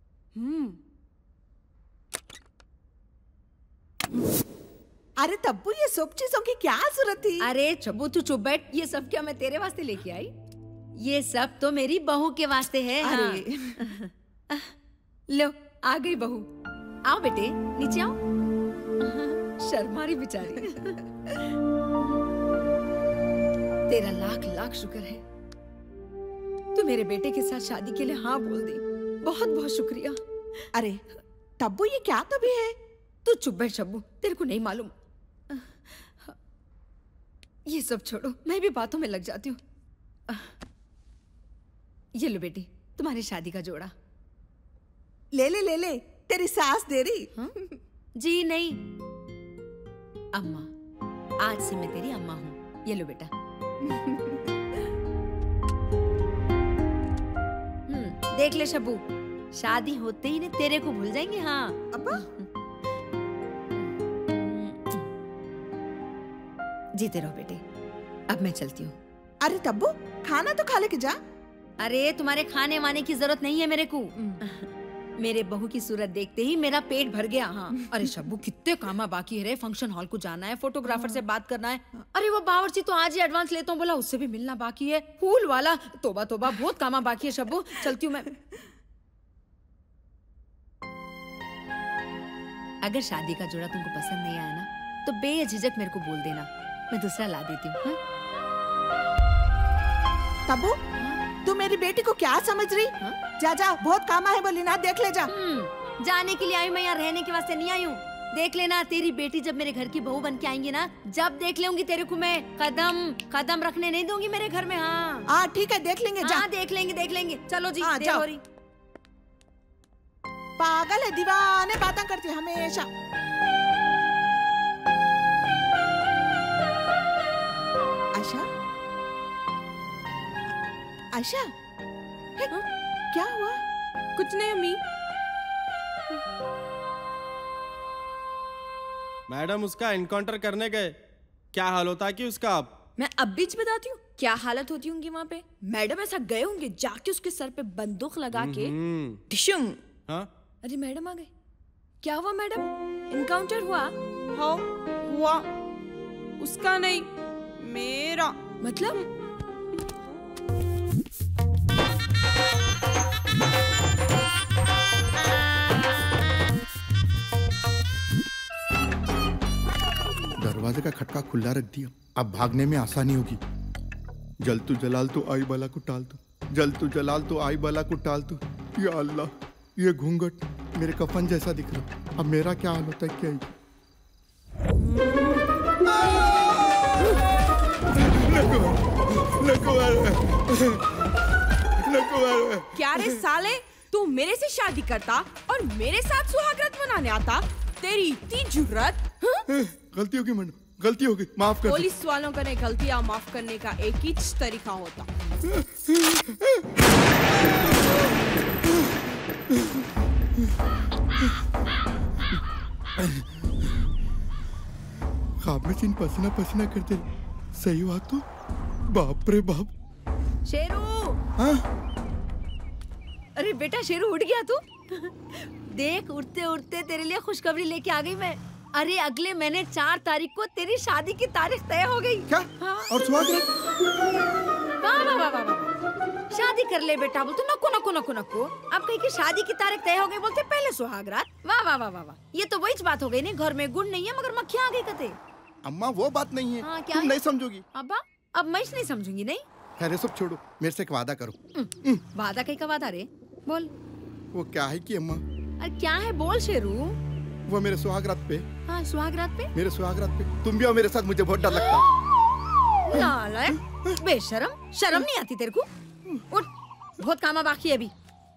अरे तब्बू, ये सब चीजों की क्या जरूरत थी? अरे चब्बू तू चुप बैठ। ये सब क्या मैं तेरे वास्ते लेके आई? ये सब तो मेरी बहू के वास्ते है। अरे हाँ। लो आ गई बहू। आओ बेटे नीचे आओ। शर्मारी बेचारी। तेरा लाख लाख शुक्र है तू मेरे बेटे के साथ शादी के लिए हाँ बोल दी। बहुत बहुत शुक्रिया। अरे तब्बू, ये क्या तभी है? तू चुप बैठ शब्बू, तेरे को नहीं मालूम। ये सब छोड़ो, मैं भी बातों में लग जाती हूँ। ये लो बेटी, तुम्हारी शादी का जोड़ा। ले ले ले ले, तेरी सास दे रही। जी नहीं अम्मा, आज से मैं तेरी अम्मा हूँ। ये लो बेटा। देख ले शब्बू, शादी होते ही ने तेरे को भूल जाएंगे। हाँ अब्बा। जीते रहो बेटे। अब मैं चलती हूँ। अरे तब्बू, खाना तो खा लेके जा। अरे तुम्हारे खाने वाने की जरूरत नहीं है मेरे को। मेरे बहू की सूरत देखते ही मेरा पेट भर गया। हाँ। अरे शब्बू, कितने कामा बाकी है रे। फंक्शन हॉल को जाना है, फोटोग्राफर से बात करना है। अरे वो बावर्ची तो आज ही एडवांस लेता हूँ बोला, उससे भी मिलना बाकी है। फूल वाला तोबा तोबा, बहुत कामा बाकी है शब्बू। चलती हूँ मैं। अगर शादी का जोड़ा तुमको पसंद नहीं आया ना तो बेझिझक मेरे को बोल देना, मैं दूसरा ला देती हूँ। तब्बू, तू मेरी बेटी को क्या समझ रही? जा जा, बहुत काम है बोली ना, देख ले जा। जाने के लिए आई, मैं यहाँ रहने के वास्ते नहीं आई हूँ। देख लेना, तेरी बेटी जब मेरे घर की बहू बन के आएंगी ना, जब देख लेंगी तेरे को मैं कदम कदम रखने नहीं दूंगी मेरे घर में। हाँ ठीक है, देख लेंगे। जा। हाँ देख लेंगे। चलो जी, देर हो रही। पागल है, दीवाने बातें करती हमेशा। आशा, आशा, क्या हुआ? कुछ नहीं अम्मी। मैडम, उसका एनकाउंटर करने गए, क्या हाल होता है कि उसका? अब मैं अब बीच बताती हूँ क्या हालत होती होंगी वहाँ पे। मैडम ऐसा गए होंगे, जाके उसके सर पे बंदूक लगा के टिशुम। हाँ? अरे मैडम आ गए। क्या हुआ मैडम? इनकाउंटर हुआ? हाँ हुआ। उसका नहीं, मेरा। मतलब? दरवाजे का खटका खुला रख दिया, अब भागने में आसानी होगी। जल तू जलाल तो आई बला को टाल तू, जल तू जलाल तो आई बला को टाल तू। या अल्लाह, ये घूंघट मेरे कफन जैसा दिख रहा, अब मेरा क्या हाल होता है? क्या क्या रे साले, तू मेरे से शादी करता और मेरे साथ सुहागरात मनाने आता? तेरी इतनी जुर्रत? गलती होगी मैडम, गलती होगी, माफ कर। पुलिस वालों का ने गलतियां माफ करने का एक ही तरीका होता। ख्वाब में सीन पसीना पसीना करते, सही बात तो। बाप रे बाप। शेरू। हाँ? अरे बेटा शेरू, उठ गया तू? देख, उठते उठते तेरे लिए खुशखबरी लेके आ गई मैं। अरे अगले महीने 4 तारीख को तेरी शादी की तारीख तय हो गई। क्या? हाँ? और सुहागरात? वाह वाह वाह वाह वाह। शादी कर ले बेटा बोलते नको नको नको नको। अब कहीं की शादी की तारीख तय हो गई बोलते पहले सुहाग रात। वाह वाह वाह वाह वाह। ये तो वही बात हो गई नहीं, घर में गुड़ नहीं है मगर मक्खियाँ आ गई कते। अम्मा वो बात नहीं है। हाँ, क्या तुम है? नहीं समझोगी। अब्बा अब मैं नहीं समझूंगी नहीं। अरे सब छोड़ो, मेरे से एक वादा करो। वादा कहीं का वादा रे बोल। वो क्या है कि अम्मा, अरे क्या है बोल शेरू। वो मेरे सुहाग रात पे, हाँ सुहाग रात पे मेरे सुहाग रात पे तुम भी आओ मेरे साथ, मुझे बहुत डर लगता है। नालायक बेशरम, शर्म नहीं आती तेरे को। उठ, बहुत कामा बाकी है अभी।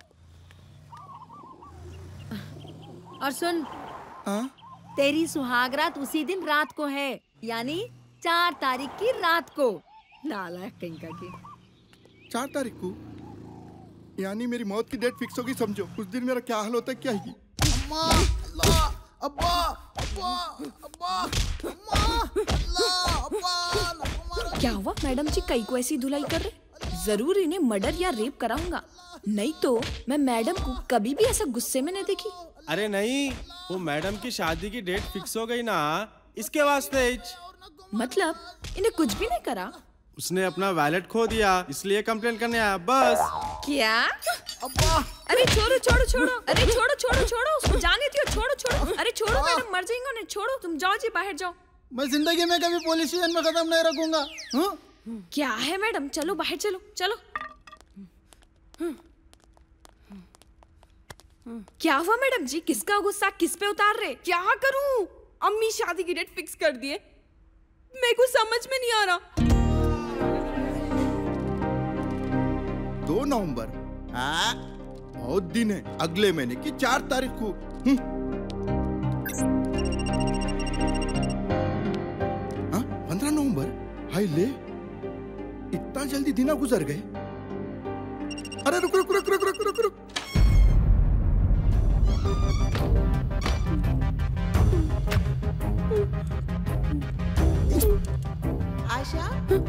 और सुन, तेरी सुहागरात उसी दिन रात को है, यानी 4 तारीख की रात को। नालायक कहीं का की। 4 तारीख को यानी मेरी मौत की डेट फिक्स होगी, समझो। उस दिन मेरा क्या हाल होता है क्या ही। अम्मा, अल्लाह, अब्बा, अब्बा, अब्बा, अम्मा, अल्लाह, अब्बा। क्या हुआ मैडम जी कई को ऐसी धुलाई कर रहे? जरूर इन्हें मर्डर या रेप कराऊंगा, नहीं तो मैं मैडम को कभी भी ऐसा गुस्से में नहीं देखी। अरे नहीं, वो मैडम की शादी की डेट फिक्स हो गई ना, इसके वास्ते। मतलब इन्हें कुछ भी नहीं करा? उसने अपना वैलेट खो दिया, इसलिए कंप्लेन करने आया बस। क्या? अब्बा! अरे छोड़ो छोड़ो छोड़ो, अरे छोड़ो छोड़ो छोड़ो, उसको जाने दियो, छोड़ो छोड़ो। अरे छोड़ो मैडम, मर जाएंगे उन्हें, छोड़ो। तुम जाओ जी बाहर जाओ। मैं जिंदगी में कभी पुलिस स्टेशन में कदम नहीं रखूंगा। क्या है मैडम, चलो बाहर चलो चलो। क्या हुआ मैडम जी, किसका गुस्सा किस पे उतार रहे? क्या करूं? अम्मी शादी की डेट फिक्स कर दिए, मेरे को समझ में नहीं आ रहा। 2 नवंबर बहुत दिन है, अगले महीने की 4 तारीख को। 15 नवंबर, हाय ले, इतना जल्दी दिन गुजर गए। अरे रुक रुक रुक रुक रुक रुक रुक। आशा,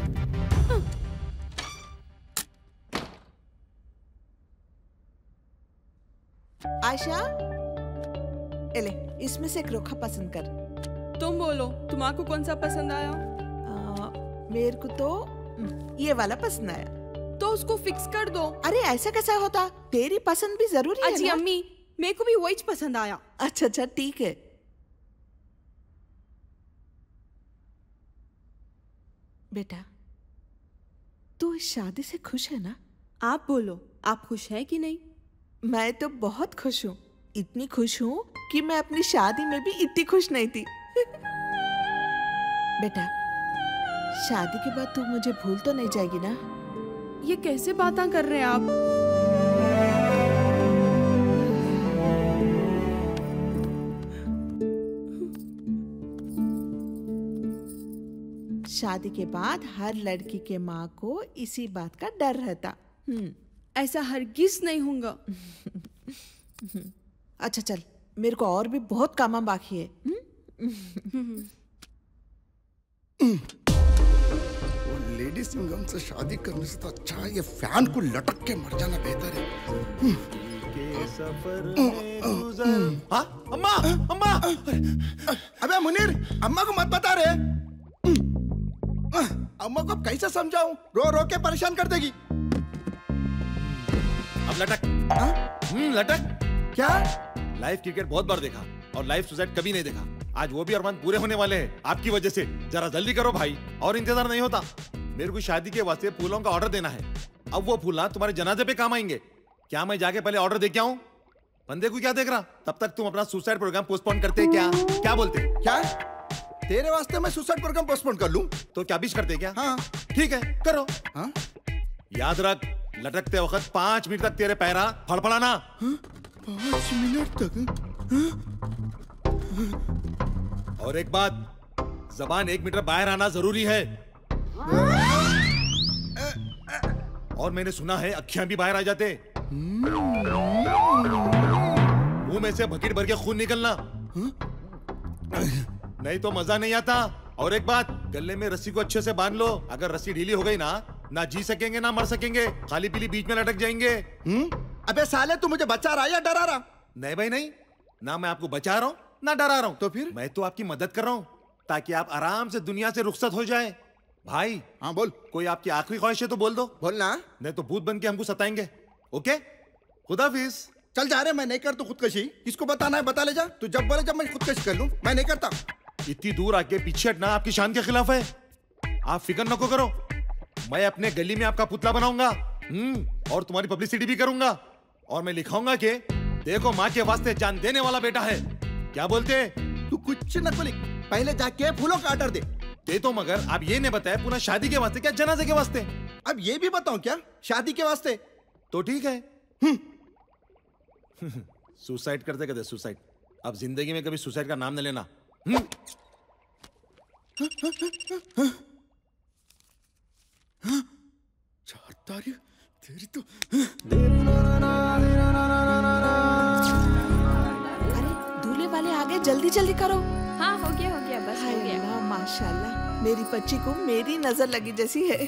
आशा, एले इसमें से एक रोखा पसंद कर। तुम बोलो, तुम्हारा कौन सा पसंद आया? मेरे को तो ये वाला पसंद आया। तो उसको फिक्स कर दो। अरे ऐसा कैसा होता, तेरी पसंद भी जरूरी है अजी ना? अम्मी, मेरे को भी वही पसंद आया। अच्छा अच्छा ठीक है। बेटा, तू इस शादी से खुश है ना? आप बोलो, आप खुश हैं कि नहीं? मैं तो बहुत खुश हूँ, इतनी खुश हूँ कि मैं अपनी शादी में भी इतनी खुश नहीं थी। बेटा, शादी के बाद तू मुझे भूल तो नहीं जाएगी ना? ये कैसे बातें कर रहे हैं आप? शादी के बाद हर लड़की के माँ को इसी बात का डर रहता। ऐसा हरगिज नहीं होगा। अच्छा चल, मेरे को और भी बहुत काम बाकी है। वो लेडी सिंघम से शादी करने से तो अच्छा ये फैन को लटक के मर जाना बेहतर है। हाँ? अम्मा, अम्मा! अबे मुनीर, अम्मा को मत बता रहे। अम्मा को कैसे समझाऊं, रो रो के परेशान कर देगी। अब लटक। लटक क्या? लाइव क्रिकेट बहुत बार देखा और लाइव सुसाइड कभी नहीं देखा। आज वो भी अरमान पूरे होने वाले हैं आपकी वजह से। जरा जल्दी करो भाई, और इंतजार नहीं होता। मेरे को शादी के वास्ते फूलों का ऑर्डर देना है। अब वो फूल ना तुम्हारे जनाजे पे काम आएंगे। क्या मैं जाके पहले ऑर्डर दे के आऊं? बंदे को क्या देख रहा? तब तक तुम अपना सुसाइड प्रोग्राम पोस्टपोन करते क्या? क्या बोलते? क्या तेरे वास्ते मैं सुसाइड प्रोग्राम पोस्टपोन कर लूं? तो क्या बीच करते क्या? हाँ ठीक है, करो। हाँ? याद रख, लटकते वक्त 5 मिनट तक तेरे पैरा फड़फड़ाना। 5 मिनट तक? और एक बात, जबान 1 मीटर बाहर आना जरूरी है। और मैंने सुना है अखियां भी बाहर आ जाते। मुंह में से बकेट भर के खून निकलना, नहीं तो मजा नहीं आता। और एक बात, गले में रस्सी को अच्छे से बांध लो। अगर रस्सी ढीली हो गई ना जी सकेंगे ना मर सकेंगे, खाली पीली बीच में लटक जाएंगे। अबे साले, तू मुझे बचा रहा है या डरा रहा? नहीं भाई नहीं, ना मैं आपको बचा रहा हूँ ना डरा रहा हूँ। तो फिर? मैं तो आपकी मदद कर रहा हूँ ताकि आप आराम से दुनिया से रुखसत हो जाए। भाई हाँ बोल। कोई आपकी आखिरी ख्वाहिश है तो बोल दो। बोलना। नहीं तो भूत बन के हमको सताएंगे। ओके, खुदाफिज। चल जा रहे, मैं नहीं कर तू खुदकशी। किसको बताना है बता ले जा। तू जब बोले जब मैं खुदकशी कर लूं, मैं नहीं करता। इतनी दूर आके पीछे हटना आपकी शान के खिलाफ है। आप फिक्र नको करो, मैं अपने गली में आपका पुतला बनाऊंगा और तुम्हारी पब्लिसिटी भी करूंगा। और मैं लिखाऊंगा कि देखो माँ के वास्ते जान देने वाला बेटा है। क्या बोलते? तू कुछ न को लिख, पहले जाके फूलों का ऑर्डर दे तो मगर आप ये नहीं बताया पुनः शादी के वास्ते क्या जनाजे के वास्ते? अब ये भी बताऊं क्या? शादी के वास्ते तो ठीक है। सुसाइड करते कहते सुसाइड। अब जिंदगी में कभी सुसाइड का नाम न लेना। तेरी तो अरे दूल्हे वाले आ गए, जल्दी जल्दी करो। हाँ हो गया बस हो गया। अल्लाह माशाल्लाह, मेरी बच्ची को मेरी नजर लगी जैसी है।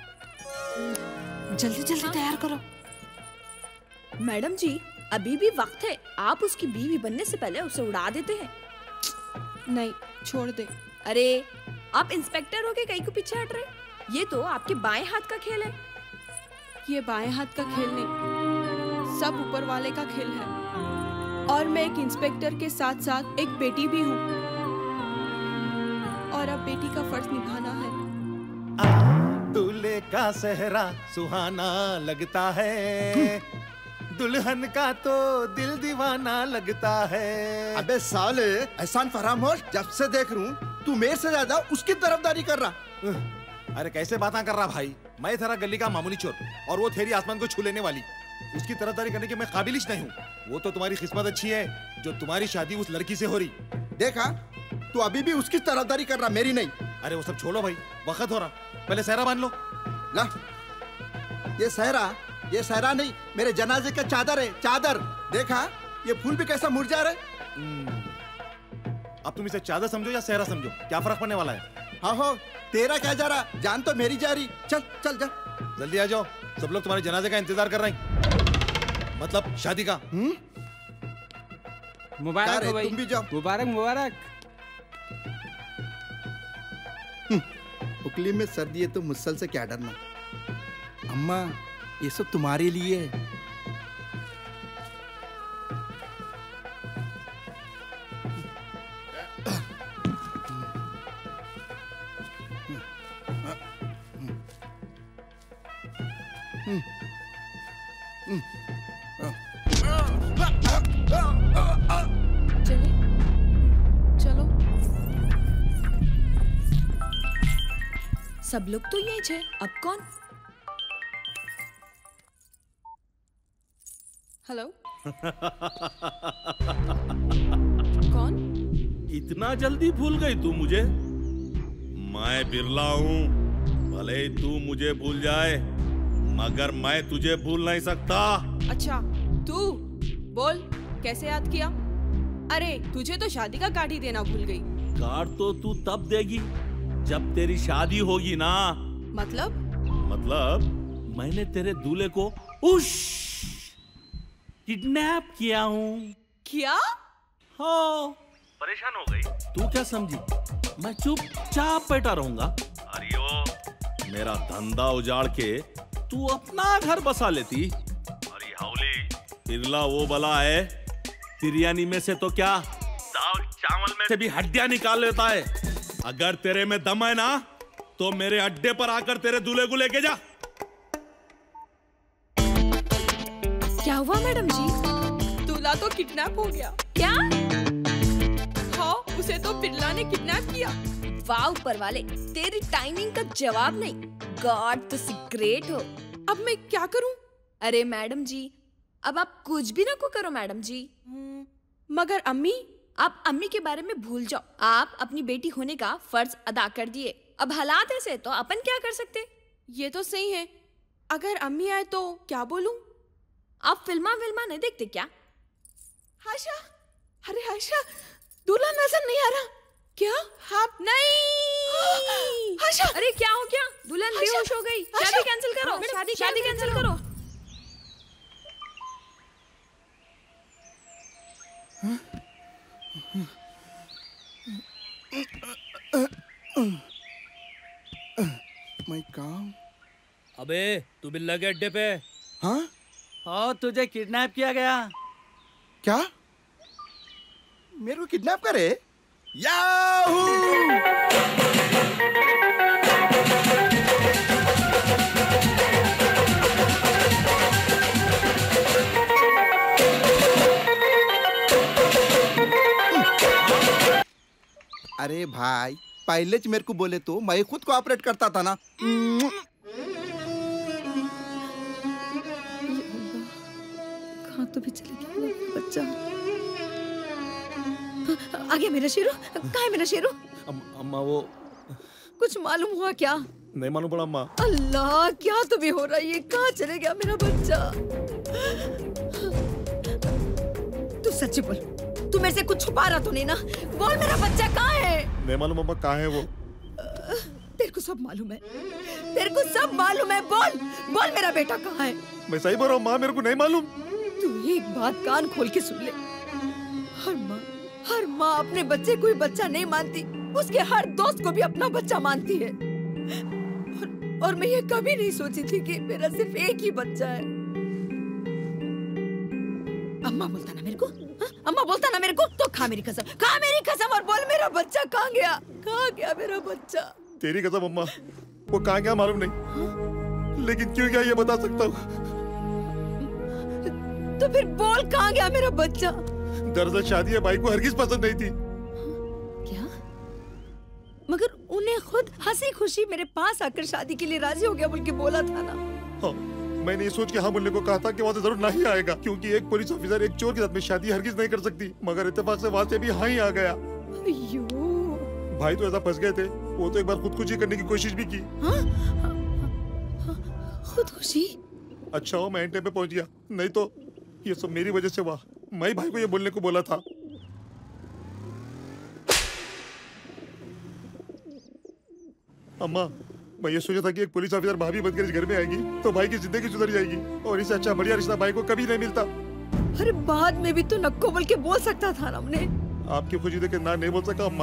जल्दी जल्दी तैयार करो। मैडम जी अभी भी वक्त है, आप उसकी बीवी बनने से पहले उसे उड़ा देते हैं। नहीं छोड़ दे। अरे आप इंस्पेक्टर हो के कहीं को पीछे हट रहे? ये तो आपके बाएं हाथ का खेल है। ये बाएं हाथ का खेल नहीं, सब ऊपर वाले का खेल है। और मैं एक इंस्पेक्टर के साथ साथ एक बेटी भी हूँ, और अब बेटी का फर्ज निभाना है। दूल्हे का सेहरा सुहाना लगता है, दुल्हन का तो दिल दीवाना लगता है। अबे साले एहसान फरामोश, जब से देख रहा हूँ तू मेरे से ज्यादा उसकी तरफदारी कर रहा। अरे कैसे बातें कर रहा भाई? मैं तेरा गली का मामूली चोर और वो तेरी आसमान को छू लेने वाली। उसकी तरफदारी करने के मैं काबिलिश नहीं हूँ। वो तो तुम्हारी किस्मत अच्छी है जो तुम्हारी शादी उस लड़की से हो रही। देखा, तू अभी भी उसकी तरफदारी कर रहा, मेरी नहीं। अरे वो सब छोड़ो भाई, वक्त हो रहा, पहले सहरा बांध लो। ला, ये सहरा नहीं, मेरे जनाजे का चादर है, चादर। देखा, ये फूल भी कैसा मुरझा रहा है। अब तुम इसे चादर समझो या सहरा समझो, क्या फर्क पड़ने वाला है? हाँ हो, तेरा क्या जा रहा, जान तो मेरी जा रही। चल चल जा, जल्दी आ जाओ, सब लोग तुम्हारे जनाजे का इंतजार कर रहे हैं, मतलब शादी का। मुबारक हो भाई। तुम भी जाओ। मुबारक मुबारक। उकली में सर्दी है तो मुसल से क्या डरना। अम्मा ये सब तुम्हारे लिए है। चलो सब लोग तो यही है, अब कौन? हेलो कौन? इतना जल्दी भूल गई तू मुझे? मैं बिरला हूँ, भले ही तू मुझे भूल जाए मगर मैं तुझे भूल नहीं सकता। अच्छा तू बोल, कैसे याद किया? अरे तुझे तो शादी का कार्ड ही देना भूल गई। कार्ड तो तू तब देगी जब तेरी शादी होगी ना। मतलब मैंने तेरे दूल्हे को किडनैप किया हूँ। क्या? हाँ। परेशान हो गई? तू क्या समझी मैं चुपचाप बैठा रहूंगा? अरे ओ, मेरा धंधा उजाड़ के तू अपना घर बसा लेती। अरे हाउली, बिरला वो बला है, बिरयानी में से तो क्या दाल चावल में से भी हड्डियां निकाल लेता है। अगर तेरे में दम है ना तो मेरे अड्डे पर आकर तेरे दूल्हे को लेके जा। क्या हुआ मैडम जी? दूल्हा तो किडनैप हो गया। क्या? हाँ, उसे तो बिरला ने किडनैप किया। वाह ऊपर वाले, तेरी टाइमिंग का जवाब नहीं। गॉड तुसी ग्रेट हो। अब मैं क्या करूं? अरे मैडम जी, अब आप कुछ भी ना को करो मैडम जी। मगर अम्मी? आप अम्मी के बारे में भूल जाओ। आप अपनी बेटी होने का फर्ज अदा कर दिए। अब हालात ऐसे तो अपन क्या कर सकते? ये तो सही है। अगर अम्मी आए तो क्या बोलूं? आप फिल्मा नहीं देखते क्या? आशा, अरे आशा, दूल्हा नजर नहीं आ रहा। क्या? हाँ नहीं। आशा, अरे क्या हो गया? दुल्हन बेहोश हो गई। शादी कैंसिल करो। शादी कैंसिल करो। मैं काम। अबे तू बिल्ला के अड्डे पे। हाँ? और तुझे किडनैप किया गया। क्या? मेरे को किडनैप करे? याहू! अरे भाई, पहले मेरे को बोले तो मैं खुद कोऑपरेट करता था ना। कहाँ तो भी चले गया मेरा बच्चा। आ गया मेरा शेरू। कहाँ है मेरा शेरू? अम्मा वो कुछ मालूम हुआ क्या? नहीं मालूम पड़ा अम्मा। अल्लाह, क्या तो भी हो रहा है? ये कहाँ चले गया मेरा बच्चा? तू सच्ची बोल, तू मेरे से कुछ छुपा रहा तो नहीं ना? बोल मेरा बच्चा कहाँ है? नहीं मालूम अम्मा, कहाँ है वो? तेरे को सब मालूम है, तेरे को सब मालूम है। बोल बोल मेरा बेटा कहाँ है? मैं सही बोल रहा हूँ माँ, मेरे को नहीं मालूम। तू एक बात कान खोल के सुन ले। हर माँ अपने बच्चे को ही बच्चा नहीं मानती, उसके हर दोस्त को भी अपना बच्चा मानती है। और मैं ये कभी नहीं सोची थी कि मेरा सिर्फ एक ही बच्चा है। अम्मा बोलता ना मेरे को, हा? अम्मा बोलता ना मेरे को, तो खा मेरी कसम, खा मेरी कसम और बोल मेरा बच्चा कहाँ गया? कहाँ गया मेरा बच्चा? तेरी कसम अम्मा, वो कहाँ गया मालूम नहीं, लेकिन क्यों गया ये बता सकता हूँ। तो फिर बोल कहाँ गया मेरा बच्चा? दरअसल शादी है भाई को हरगिज पसंद नहीं थी। क्या? मगर उन्हें खुद हंसी खुशी मेरे पास आकर शादी के लिए राजी हो गया बोल के बोला था ना। हाँ, मैंने ये सोच के हाँ बोलने को कहा था कि वहाँ से जरूर नहीं आएगा, क्योंकि एक पुलिस ऑफिसर एक चोर के साथ में शादी हरगिज नहीं कर सकती। मगर इत्तेफाक से वहाँ से भी हाँ ही आ गया। भाई तो ऐसा फंस गए थे, वो तो एक बार खुदकुशी करने की कोशिश भी की। खुदकुशी? अच्छा हो मैं एंड टाइम पे पहुंच गया, नहीं तो ये सब मेरी वजह से हुआ। मैं भाई को ये बोलने को बोला था। अम्मा, मैं ये सोचा था कि एक पुलिस ऑफिसर भाभी बनकर इस घर में आएगी तो भाई की जिंदगी सुधर जाएगी, और इससे अच्छा बढ़िया रिश्ता भाई को कभी नहीं मिलता। अरे बाद में भी तो नक्को बोल के बोल सकता था ना हमने। आपकी खुशी देख के ना नहीं बोल सका अम्मा।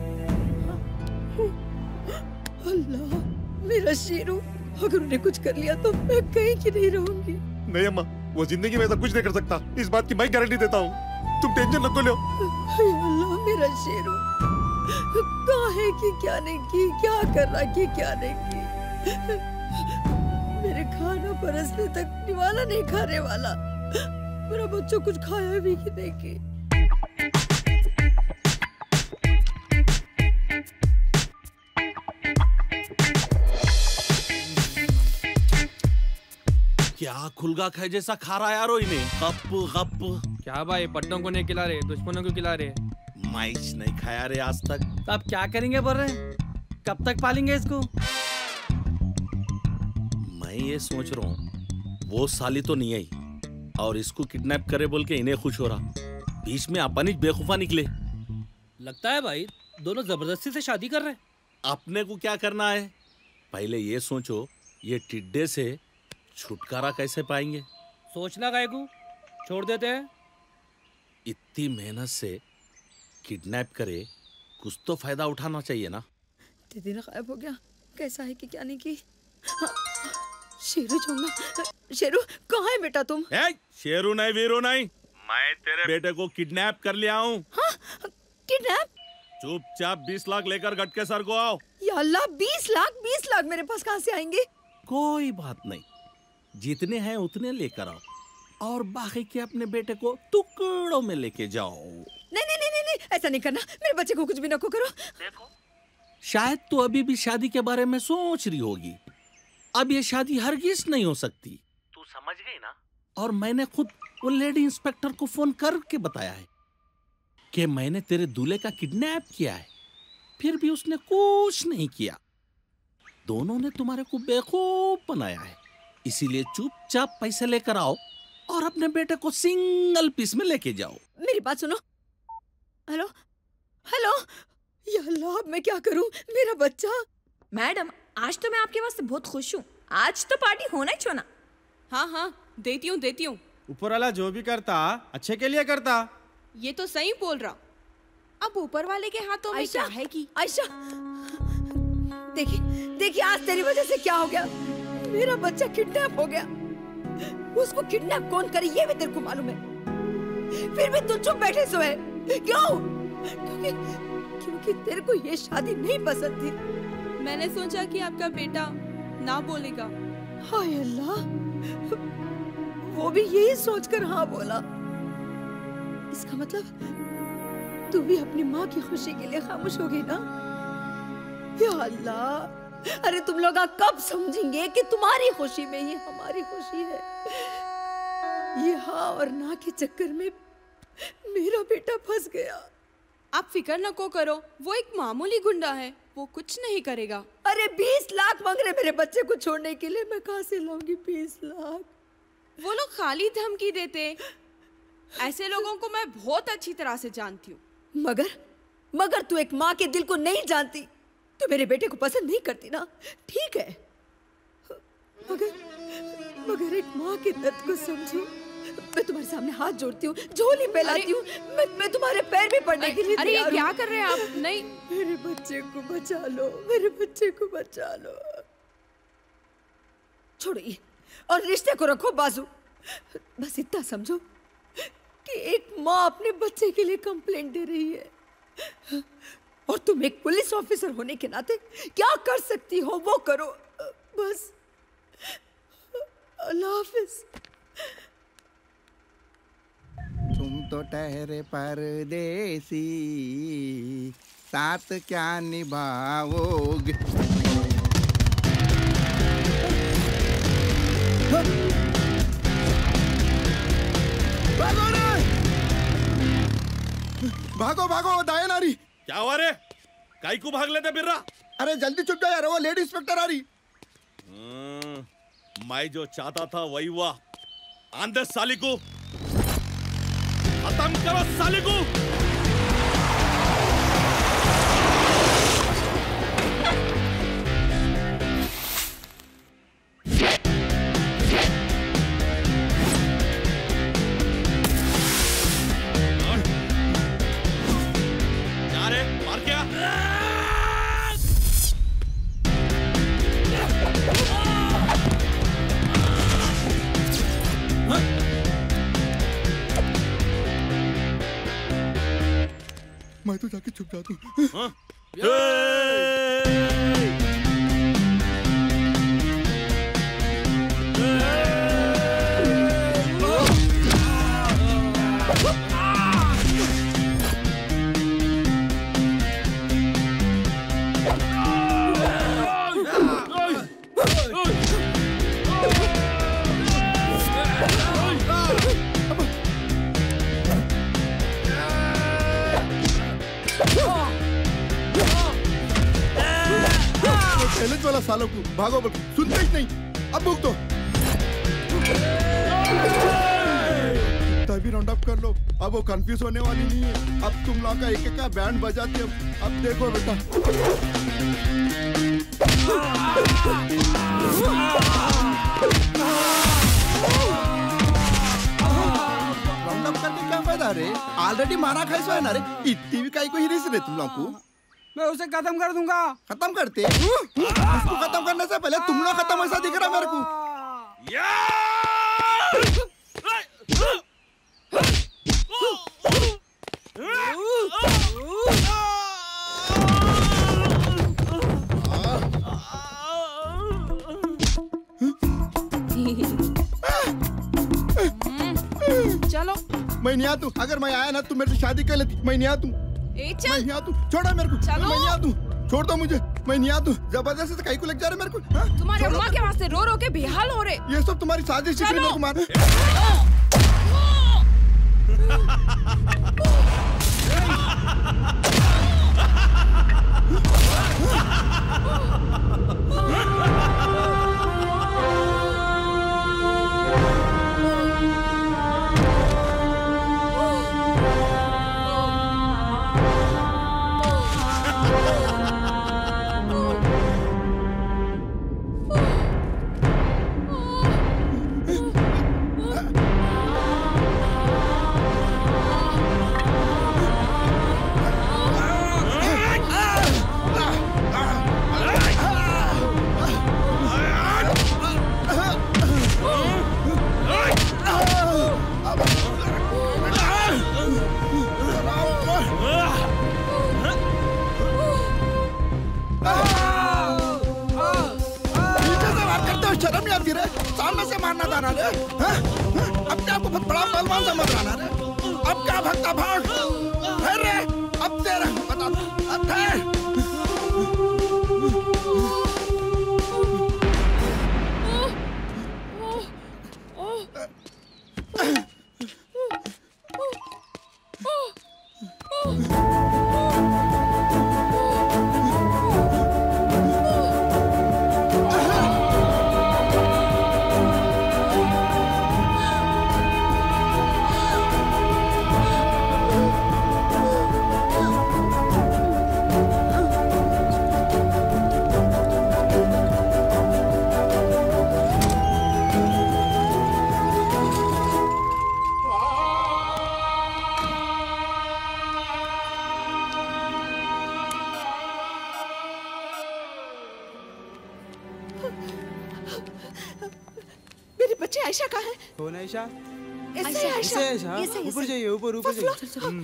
अल्लाह, मेरा शेरू, अगर उन्हें कुछ कर लिया तो मैं कहीं की नहीं रहूंगी। नहीं अम्मा, वो जिंदगी में ऐसा कुछ नहीं कर सकता, इस बात की मैं गारंटी देता हूँ। तुम टेंशन न लो। अल्लाह, मेरा शेरू कहाँ है कि क्या नहीं की, क्या कर रहा कि क्या नहीं की। मेरे खाना परसने तक निवाला नहीं खाने वाला, मेरा बच्चा कुछ खाया भी कि नहीं की। क्या खुलगा खाए जैसा खा रहा यारो इन्हें। गप गप। क्या भाई, पट्टों को नहीं खिला रहे, दुश्मनों को खिला रहे। माइस नहीं खाया रे आज तक। तो अब क्या करेंगे बोल रहे? कब तक पालेंगे इसको? मैं ये सोच रहा हूँ, वो साली तो नहीं आई और इसको किडनैप करे बोल के इन्हें खुश हो रहा, बीच में अपन ही बेवकूफा निकले। लगता है भाई दोनों जबरदस्ती से शादी कर रहे हैं। अपने को क्या करना है, पहले ये सोचो ये टिड्डे से छुटकारा कैसे पाएंगे। सोचना काहे को, छोड़ देते हैं। इतनी मेहनत से किडनैप करे, कुछ तो फायदा उठाना चाहिए ना। दीदी ना गायब हो गया, कैसा है कि क्या नहीं की। हाँ, शेरू चोंगा, शेरू कहाँ है बेटा तुम? शेरू नहीं वीरू नहीं, मैं तेरे बेटे को किडनैप कर लिया हूँ। हाँ, किडनैप? चुपचाप 20 लाख लेकर गटके सर को आओ। या अल्लाह, 20 लाख मेरे पास कहाँ से आएंगे? कोई बात नहीं, जितने हैं उतने लेकर आओ और बाकी के अपने बेटे को टुकड़ों में लेके जाओ। नहीं, ऐसा नहीं करना, मेरे बच्चे को कुछ भी न को करो। देखो, शायद तो अभी भी शादी के बारे में सोच रही होगी, अब ये शादी हरगिज नहीं हो सकती, तू समझ गई ना। और मैंने खुद वो लेडी इंस्पेक्टर को फोन करके बताया है कि मैंने तेरे दूल्हे का किडनैप किया है, फिर भी उसने कुछ नहीं किया। दोनों ने तुम्हारे को बेवकूफ बनाया है, इसीलिए चुपचाप पैसे लेकर आओ और अपने बेटे को सिंगल पीस में लेके जाओ। मेरी बात सुनो। हेलो हेलो, या अल्लाह, अब मैं क्या करूं? मेरा बच्चा। मैडम, आज तो मैं आपके वास्ते बहुत खुश हूँ, आज तो पार्टी होना ही छोना। हाँ, देती हूँ। ऊपर वाला जो भी करता अच्छे के लिए करता। ये तो सही बोल रहा। अब ऊपर वाले के हाथों में क्या है कि? आयशा, देखिए आज तेरी वजह से क्या हो गया। मेरा बच्चा किडनैप हो गया। उसको किडनैप कौन करे ये भी तेरे को मालूम है। फिर भी तू चुप बैठे सोए क्यों? क्योंकि तेरे को ये शादी नहीं पसंद थी। मैंने सोचा कि आपका बेटा ना बोलेगा। हाय अल्लाह, वो भी यही सोचकर हाँ बोला। इसका मतलब तू भी अपनी माँ की खुशी के लिए खामोश हो गई ना? या अल्लाह, अरे तुम लोग कब समझेंगे कि तुम्हारी खुशी में ही हमारी खुशी है। ये हाँ और ना के चक्कर में मेरा बेटा फंस गया। आप फिक्र न को करो, वो एक मामूली गुंडा है, वो कुछ नहीं करेगा। अरे 20 लाख मांग रहे मेरे बच्चे को छोड़ने के लिए, मैं कहाँ से लाऊंगी 20 लाख? वो लोग खाली धमकी देते। ऐसे लोगों को मैं बहुत अच्छी तरह से जानती हूँ। मगर तू एक माँ के दिल को नहीं जानती। तू मेरे बेटे को पसंद नहीं करती ना, ठीक है, मगर एक माँ के दर्द को समझो। मैं तुम्हारे सामने हाथ जोड़ती हूँ, झोली फैलाती हूँ, मैं तुम्हारे पैर भी पड़ने के लिए अरे ये क्या कर रहे हैं आप? नहीं, मेरे बच्चे को बचा लो, मेरे बच्चे को बचा लो। छोड़ो ये और रिश्ते को रखो बाजू। बस इतना समझो कि एक माँ अपने बच्चे के लिए कंप्लेंट दे रही है और तुम एक पुलिस ऑफिसर होने के नाते क्या कर सकती हो वो करो बस। अल्लाह हाफिज। तुम तो ठहरे परदेसी, साथ क्या निभाओगे? भागो रे! भागो भागो दाएं नारी। क्या हुआ रे? काई को भाग लेते फिर रहा? अरे जल्दी छुप जा यार, वो लेडी इंस्पेक्टर आ रही। मैं जो चाहता था वही हुआ। आंदे साली को खत्म करो, साली को। क्या रे, मार क्या? मैं तो जाके छुप जाता हूँ। चैलेंज वाला सालों को भागो बोल सुनते ही नहीं। अब भूख तो तभी राउंड अप कर लो। अब वो कंफ्यूज होने वाली नहीं है। अब तुम लोग का एक एक का बैंड बजाते हो। अब देखो बेटा, राउंड अप करके क्या फायदा रे? ऑलरेडी मारा खाई सो है ना रे। इतनी भी काई को हिरीस रे तुम लोग को। मैं उसे खत्म कर दूंगा। खत्म करते? उसको खत्म करने से पहले तुम लोग खत्म ऐसा दिख रहा मेरे को। चलो। मैं नहीं आतू। अगर मैं आया ना तुम मेरे से शादी कर लेती। मैं नहीं आतू। मैं नहीं आतू। छोड़ो मेरे को। मैं नहीं आतू। छोड़ दो मुझे। मैं नहीं आतू। जबरदस्ती से कहीं को लग जा रहे मेरे को। तुम्हारे अम्मा के वास्ते रो रो के बेहाल हो रहे। ये सब तुम्हारी साजिश है मेरे को मारने। करना था ना रे? हाँ? अब क्या आपको बहुत बड़ा पहलवान समझ रहा ना रे? अब क्या भगता भाग? ठहर रे, अब तेरा बता, अब ठहर। मेरी बच्ची आयशा कहाँ है? कौन है आयशा? ऐसे है आयशा। ऐसे ऊपर जाइए, ऊपर ऊपर जाइए।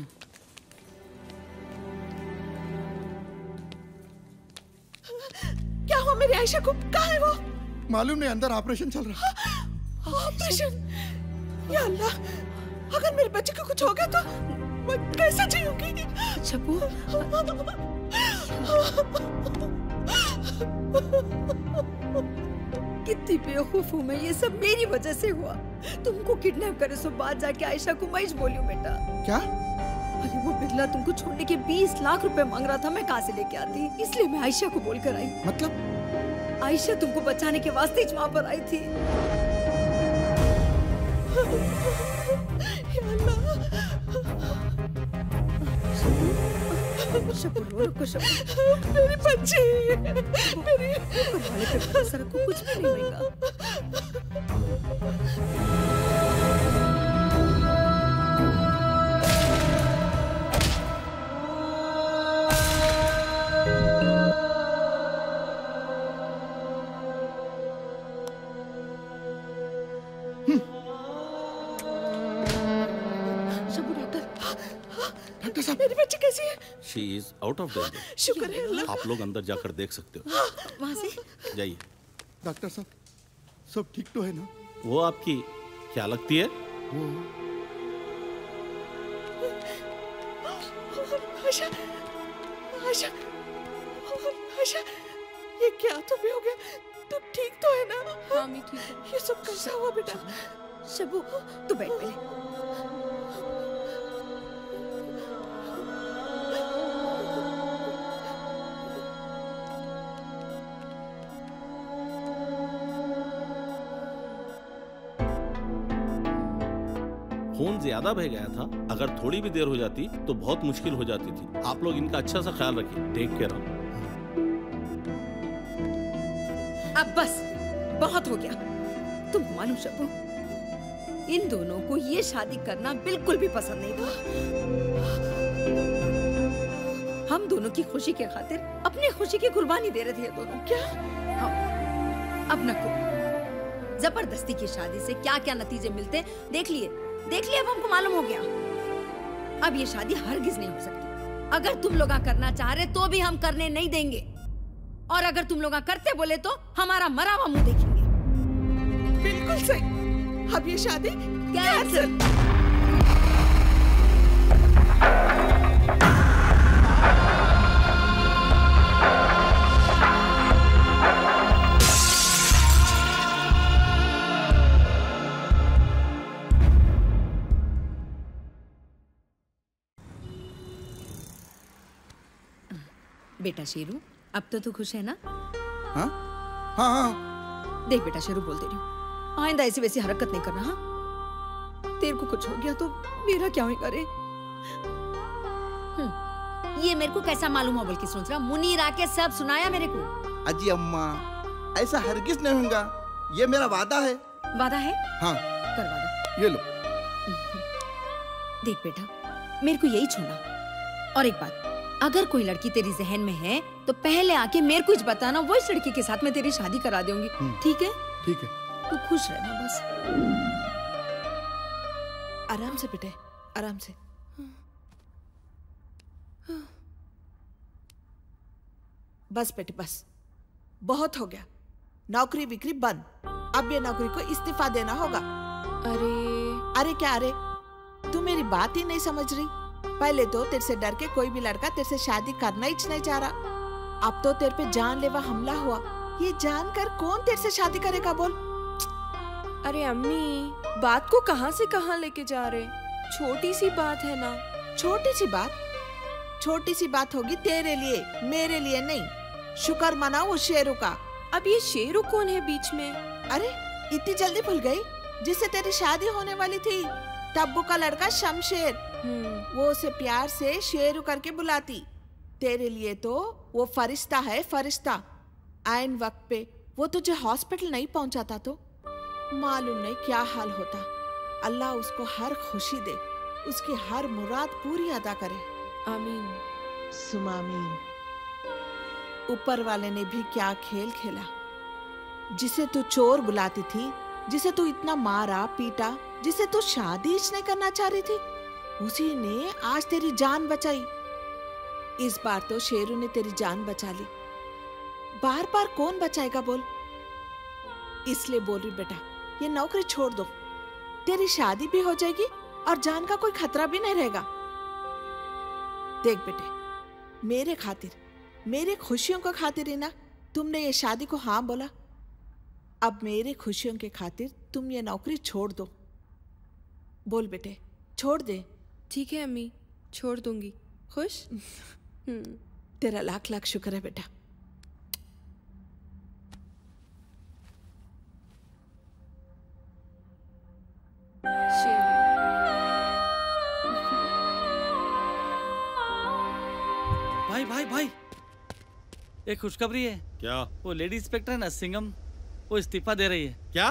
क्या हुआ मेरी आयशा को? कहाँ है वो? मालूम नहीं, अंदर ऑपरेशन चल रहा। ऑपरेशन? या अल्लाह, अगर मेरे बच्चे को कुछ हो गया तो मैं कैसे जीऊंगी? शब्बू, कितनी बेवकूफ हूँ मैं, ये सब मेरी वजह से हुआ। तुमको किडनैप करे सो बाद जाके आयशा को मैं बोली हूँ बेटा। क्या? अरे वो बिरला तुमको छोड़ने के 20 लाख रुपए मांग रहा था, मैं कहाँ से लेके आती, इसलिए मैं आयशा को बोलकर आई। मतलब? आयशा तुमको बचाने के वास्ते ही वहाँ पर आई थी। मेरी बच्ची, मेरी वाले पे भरोसा रखो, कुछ भी नहीं होगा। डॉक्टर साहब, मेरी बच्ची कैसी है? She is out of danger. शुक्र है अल्लाह। आप लोग अंदर जाकर देख सकते हो। वहाँ से जाइए। डॉक्टर साहब, सब ठीक तो है ना? वो आपकी क्या लगती है? आयशा, आयशा, आयशा, ये क्या तुम्हें हो गया? तुम ठीक तो है ना? हाँ मैं ठीक हूँ। ये सब कैसा हुआ बेटा? शबू, तू बैठ पहले। खून ज्यादा बह गया था, अगर थोड़ी भी देर हो जाती तो बहुत मुश्किल हो जाती थी। आप लोग इनका अच्छा सा ख्याल रखिए। Take care. अब बस बहुत हो गया। तुमको मालूम शब्बू, इन दोनों को ये शादी करना बिल्कुल भी पसंद नहीं था। हम दोनों की खुशी के खातिर अपनी खुशी की कुर्बानी दे रहे थे ये दोनों। क्या? हाँ, अब नको। जबरदस्ती की शादी से क्या क्या नतीजे मिलते देख लिए, अब हमको मालूम हो गया। अब ये शादी हरगिज नहीं हो सकती। अगर तुम लोग करना चाह रहे तो भी हम करने नहीं देंगे, और अगर तुम लोग करते बोले तो हमारा मरा हुआ मुंह देखेंगे। बिल्कुल सही। अब ये शादी कैंसिल। बेटा शेरू, अब तो तू खुश है ना? हाँ? हाँ हाँ। देख बेटा शेरू, बोलते रही हूँ, आइंदा ऐसी वैसी हरकत नहीं करना। हाँ, तेरे को कुछ हो गया तो मेरा क्या होगा रे? ये मेरे को कैसा मालूम हो बल्कि सोच रहा, मुनीर आके सब सुनाया मेरे को। अजी अम्मा, ऐसा हरगिज नहीं होगा, ये मेरा वादा है। वादा है? हाँ। कर वादा। ये लो। देख बेटा, मेरे को यही छोड़ना। और एक बात, अगर कोई लड़की तेरी जहन में है तो पहले आके मेरे को बताना, वो इस लड़की के साथ मैं तेरी शादी करा दूंगी। ठीक है? ठीक है। तू खुश रहना बस। आराम से बेटे, आराम से। बस बेटे बस, बहुत हो गया। नौकरी बिक्री बंद, अब ये नौकरी को इस्तीफा देना होगा। अरे क्या अरे, तू मेरी बात ही नहीं समझ रही। पहले तो तेरे से डर के कोई भी लड़का तेरे से शादी करना ही नहीं चाह रहा। अब तो तेरे पे जानलेवा हमला हुआ। ये जानकर कौन तेरे से शादी करेगा बोल? अरे अम्मी, बात को कहां से कहां लेके जा रहे? छोटी सी बात है ना। छोटी सी बात? छोटी सी बात होगी तेरे लिए, मेरे लिए नहीं। शुक्र मनाओ उस शेरू का। अब ये शेरू कौन है बीच में? अरे इतनी जल्दी भूल गई? जिससे तेरी शादी होने वाली थी, तब्बू का लड़का शमशेर। वो उसे प्यार से शेरू करके बुलाती। तेरे लिए तो वो फरिश्ता है, फरिश्ता। आइन वक्त पे वो तुझे हॉस्पिटल नहीं पहुंचाता तो मालूम नहीं क्या हाल होता। अल्लाह उसको हर खुशी दे, उसकी हर मुराद पूरी अदा करे। आमीन। सुम आमीन। ऊपर वाले ने भी क्या खेल खेला। जिसे तू चोर बुलाती थी, जिसे तू इतना मारा पीटा, जिसे तू शादी नहीं करना चाह रही थी, उसी ने आज तेरी जान बचाई। इस बार तो शेरू ने तेरी जान बचा ली। बार बार कौन बचाएगा बोल? इसलिए बोल रही बेटा, ये नौकरी छोड़ दो। तेरी शादी भी हो जाएगी और जान का कोई खतरा भी नहीं रहेगा। देख बेटे, मेरे खातिर, मेरे खुशियों का खातिर ही ना तुमने ये शादी को हाँ बोला। अब मेरे खुशियों के खातिर तुम ये नौकरी छोड़ दो। बोल बेटे, छोड़ दे। ठीक है अम्मी, छोड़ दूंगी। खुश? तेरा लाख लाख शुक्र है बेटा। भाई एक खुशखबरी है। क्या? वो लेडी इंस्पेक्टर है ना सिंघम, वो इस्तीफा दे रही है। क्या?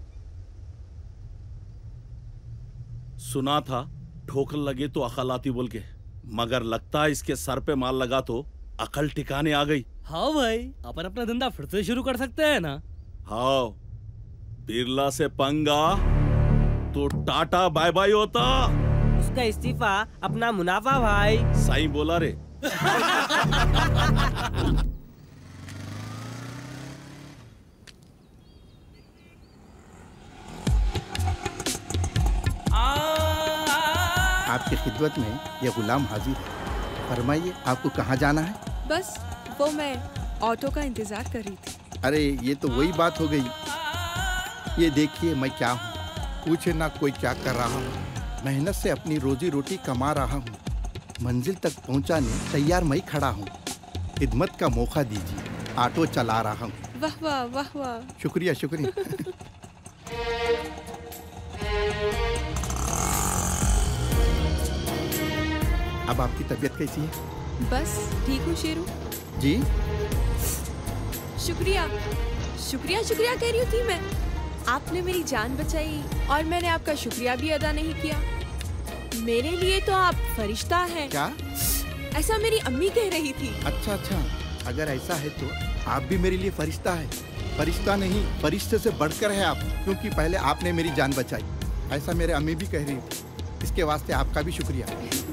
सुना था ठोकर लगे तो अकल आती बोल के, मगर लगता है इसके सर पे माल लगा तो अकल ठिकाने आ गई। हाँ भाई, अपन अपना धंधा फिर से शुरू कर सकते हैं ना। हाँ, बिरला से पंगा तो टाटा बाय बाय होता। उसका इस्तीफा अपना मुनाफा भाई। सही बोला रे। आपकी खिदमत में ये गुलाम हाजिर है। फरमाइए, आपको कहाँ जाना है? बस वो मैं ऑटो का इंतजार कर रही थी। अरे ये तो वही बात हो गई। ये देखिए मैं क्या हूँ, पूछे ना कोई क्या कर रहा हूँ। मेहनत से अपनी रोजी रोटी कमा रहा हूँ। मंजिल तक पहुँचाने तैयार मैं खड़ा हूँ। खिदमत का मौका दीजिए, ऑटो चला रहा हूँ। वाह वाह वाह वाह। शुक्रिया शुक्रिया। अब आपकी तबीयत कैसी है? बस ठीक हूँ शेरू जी। शुक्रिया शुक्रिया शुक्रिया कह रही थी मैं। आपने मेरी जान बचाई और मैंने आपका शुक्रिया भी अदा नहीं किया। मेरे लिए तो आप फरिश्ता हैं। क्या? ऐसा मेरी अम्मी कह रही थी। अच्छा अच्छा, अगर ऐसा है तो आप भी मेरे लिए फरिश्ता है। फरिश्ता नहीं, फरिश्ते से बढ़कर है आप, क्योंकि पहले आपने मेरी जान बचाई। ऐसा मेरे अम्मी भी कह रही थी। इसके वास्ते आपका भी शुक्रिया।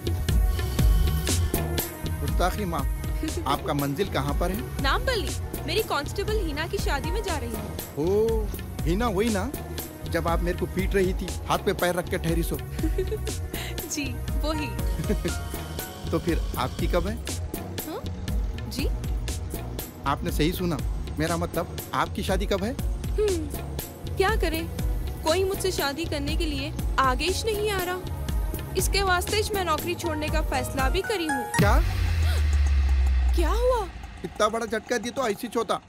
गुस्ताखी माफ। आपका मंजिल कहाँ पर है? नामबली। मेरी कांस्टेबल हिना की शादी में जा रही हूँ। ओ, हिना वही ना जब आप मेरे को पीट रही थी, हाथ पे पैर रख के ठहरी सो। जी वही। तो फिर आपकी कब है? हाँ? जी आपने सही सुना, मेरा मतलब आपकी शादी कब है? क्या करे, कोई मुझसे शादी करने के लिए आगे ही नहीं आ रहा। इसके वास्ते मैं नौकरी छोड़ने का फैसला भी करी हूँ। क्या? क्या हुआ? इतना बड़ा झटका दिया तो ऐसी छोटा।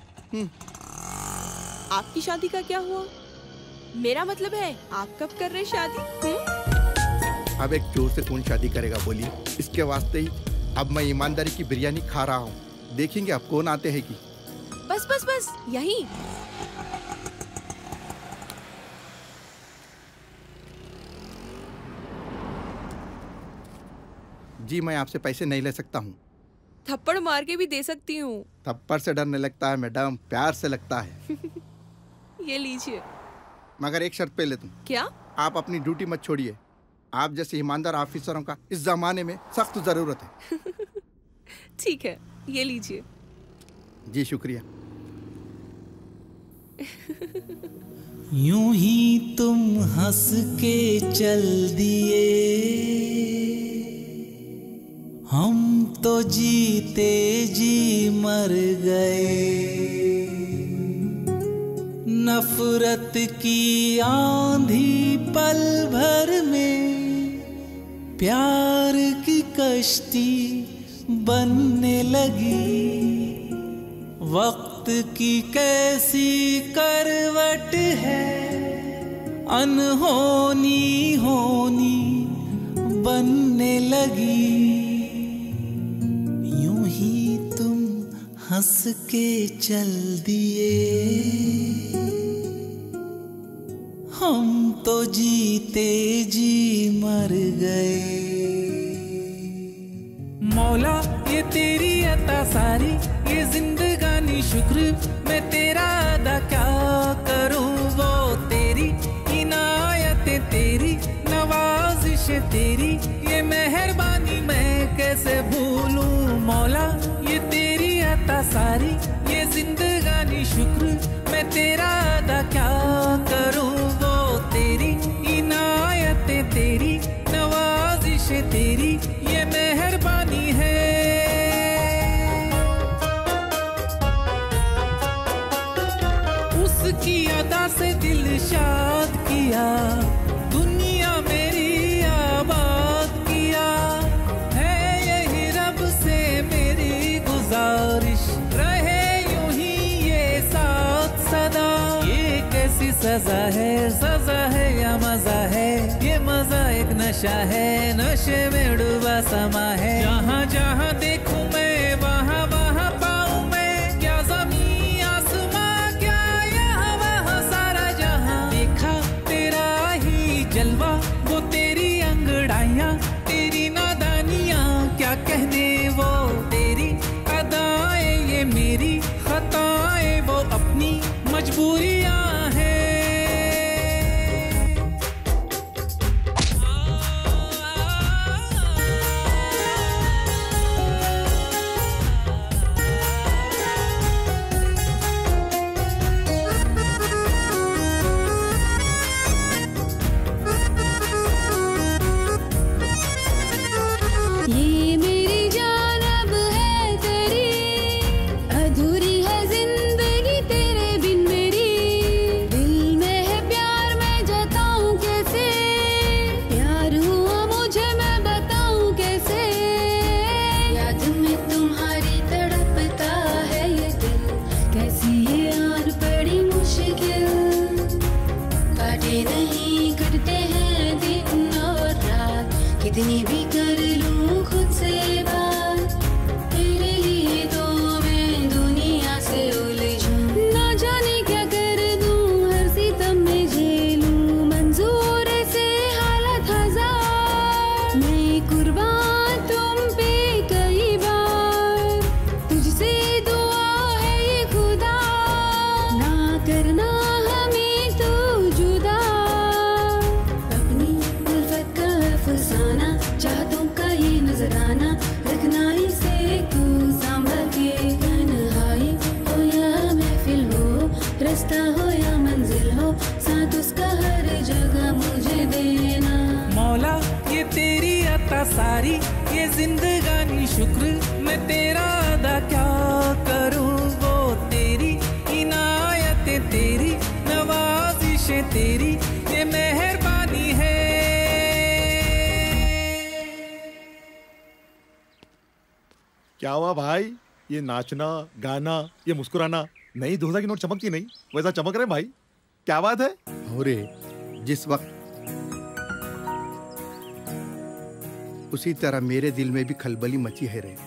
आपकी शादी का क्या हुआ? मेरा मतलब है आप कब कर रहे शादी? अब एक चोर से कौन शादी करेगा बोलिए। इसके वास्ते ही अब मैं ईमानदारी की बिरयानी खा रहा हूँ। देखेंगे अब कौन आते हैं कि। बस बस बस यही। जी मैं आपसे पैसे नहीं ले सकता हूँ। थप्पड़ मार के भी दे सकती हूँ। थप्पड़ से डर नहीं लगता है मैडम, प्यार से लगता है। ये लीजिए। मगर एक शर्त पे ले तुम। क्या? आप अपनी ड्यूटी मत छोड़िए। आप जैसे ईमानदार ऑफिसरों का इस जमाने में सख्त जरूरत है। ठीक है, ये लीजिए। जी शुक्रिया। यूं ही तुम हंस के चल दिए, हम तो जीते जी मर गए। नफरत की आंधी पल भर में प्यार की कश्ती बनने लगी। वक्त की कैसी करवट है, अनहोनी होनी बनने लगी। यूं ही तुम हंस के चल दिए, हम तो जीते जी मर गए। मौला ये तेरी अता सारी, ये जिंदगानी शुक्र मैं तेरा अदा क्या करूं। वो तेरी इनायतें, तेरी नवाजिश तेरी, ये मेहरबानी मैं कैसे भूलूं। मौला ये तेरी अता सारी, ये जिंदगानी शुक्र मैं तेरा अदा क्या करूं। वो तेरी इनायतें, तेरी नवाजिश तेरी, ये मेहरबानी है। उसकी अदा से दिल शाद किया, दुनिया मेरी आबाद किया। है यही रब से मेरी गुजारिश, रहे यूं ही ये साथ सदा। ये कैसी सजा है, सजा है या मजा है। ये मजा एक नशा है, नशे में डूबा समा है। जहाँ जहाँ देखूं मैं वहाँ वहाँ पाऊं मैं। क्या ज़मीं आसमां, क्या यहाँ वहाँ सारा जहाँ। देखा तेरा ही जलवा, वो तेरी अंगड़ाइयाँ, तेरी नादानियाँ क्या कहने। वो तेरी अदाएं, ये मेरी खताएं, वो अपनी मजबूरियाँ हैं। ये मेरी जान अब है तेरी, अधूरी है जिंदगी तेरे बिन मेरी। दिल में है प्यार मैं जताऊं कैसे, प्यार हुआ मुझे मैं बताऊं कैसे। याद में तुम्हारी तड़पता है ये दिल, कैसी ये आन पड़ी मुश्किल। काटे नहीं करते हैं दिन और रात, कितनी भी कर लूं खुद से बात। तेरे लिए तो मैं दुनिया से उलझूं, ना जाने क्या कर दूं, हर सितम में झेलूं। मंजूर से हालत हजार, मैं कुर्बान तुम पे कई बार। तुझसे दुआ है ये खुदा, ना करना हमें तो जुदा। अपनी उल्फत का अफसाना, चाहतों का ये नजराना, रखना इसे तू संभल के। तन्हाई हो या महफिल हो, रास्ता हो या मंजिल हो, साथ उसका हर जगह मुझे देना। मौला ये तेरी अता सारी, ये जिंदगानी शुक्र मैं तेरा अदा क्या करूं। वो तेरी इनायतें, तेरी नवाजिशें तेरी, ये मेहरबानी है। क्या हुआ भाई? ये नाचना गाना, ये मुस्कुराना, नहीं 2000 की नोट चमकती नहीं, वैसा चमक रहे भाई। क्या बात है? अरे जिस वक्त उसी तरह मेरे दिल में भी खलबली मची है रे।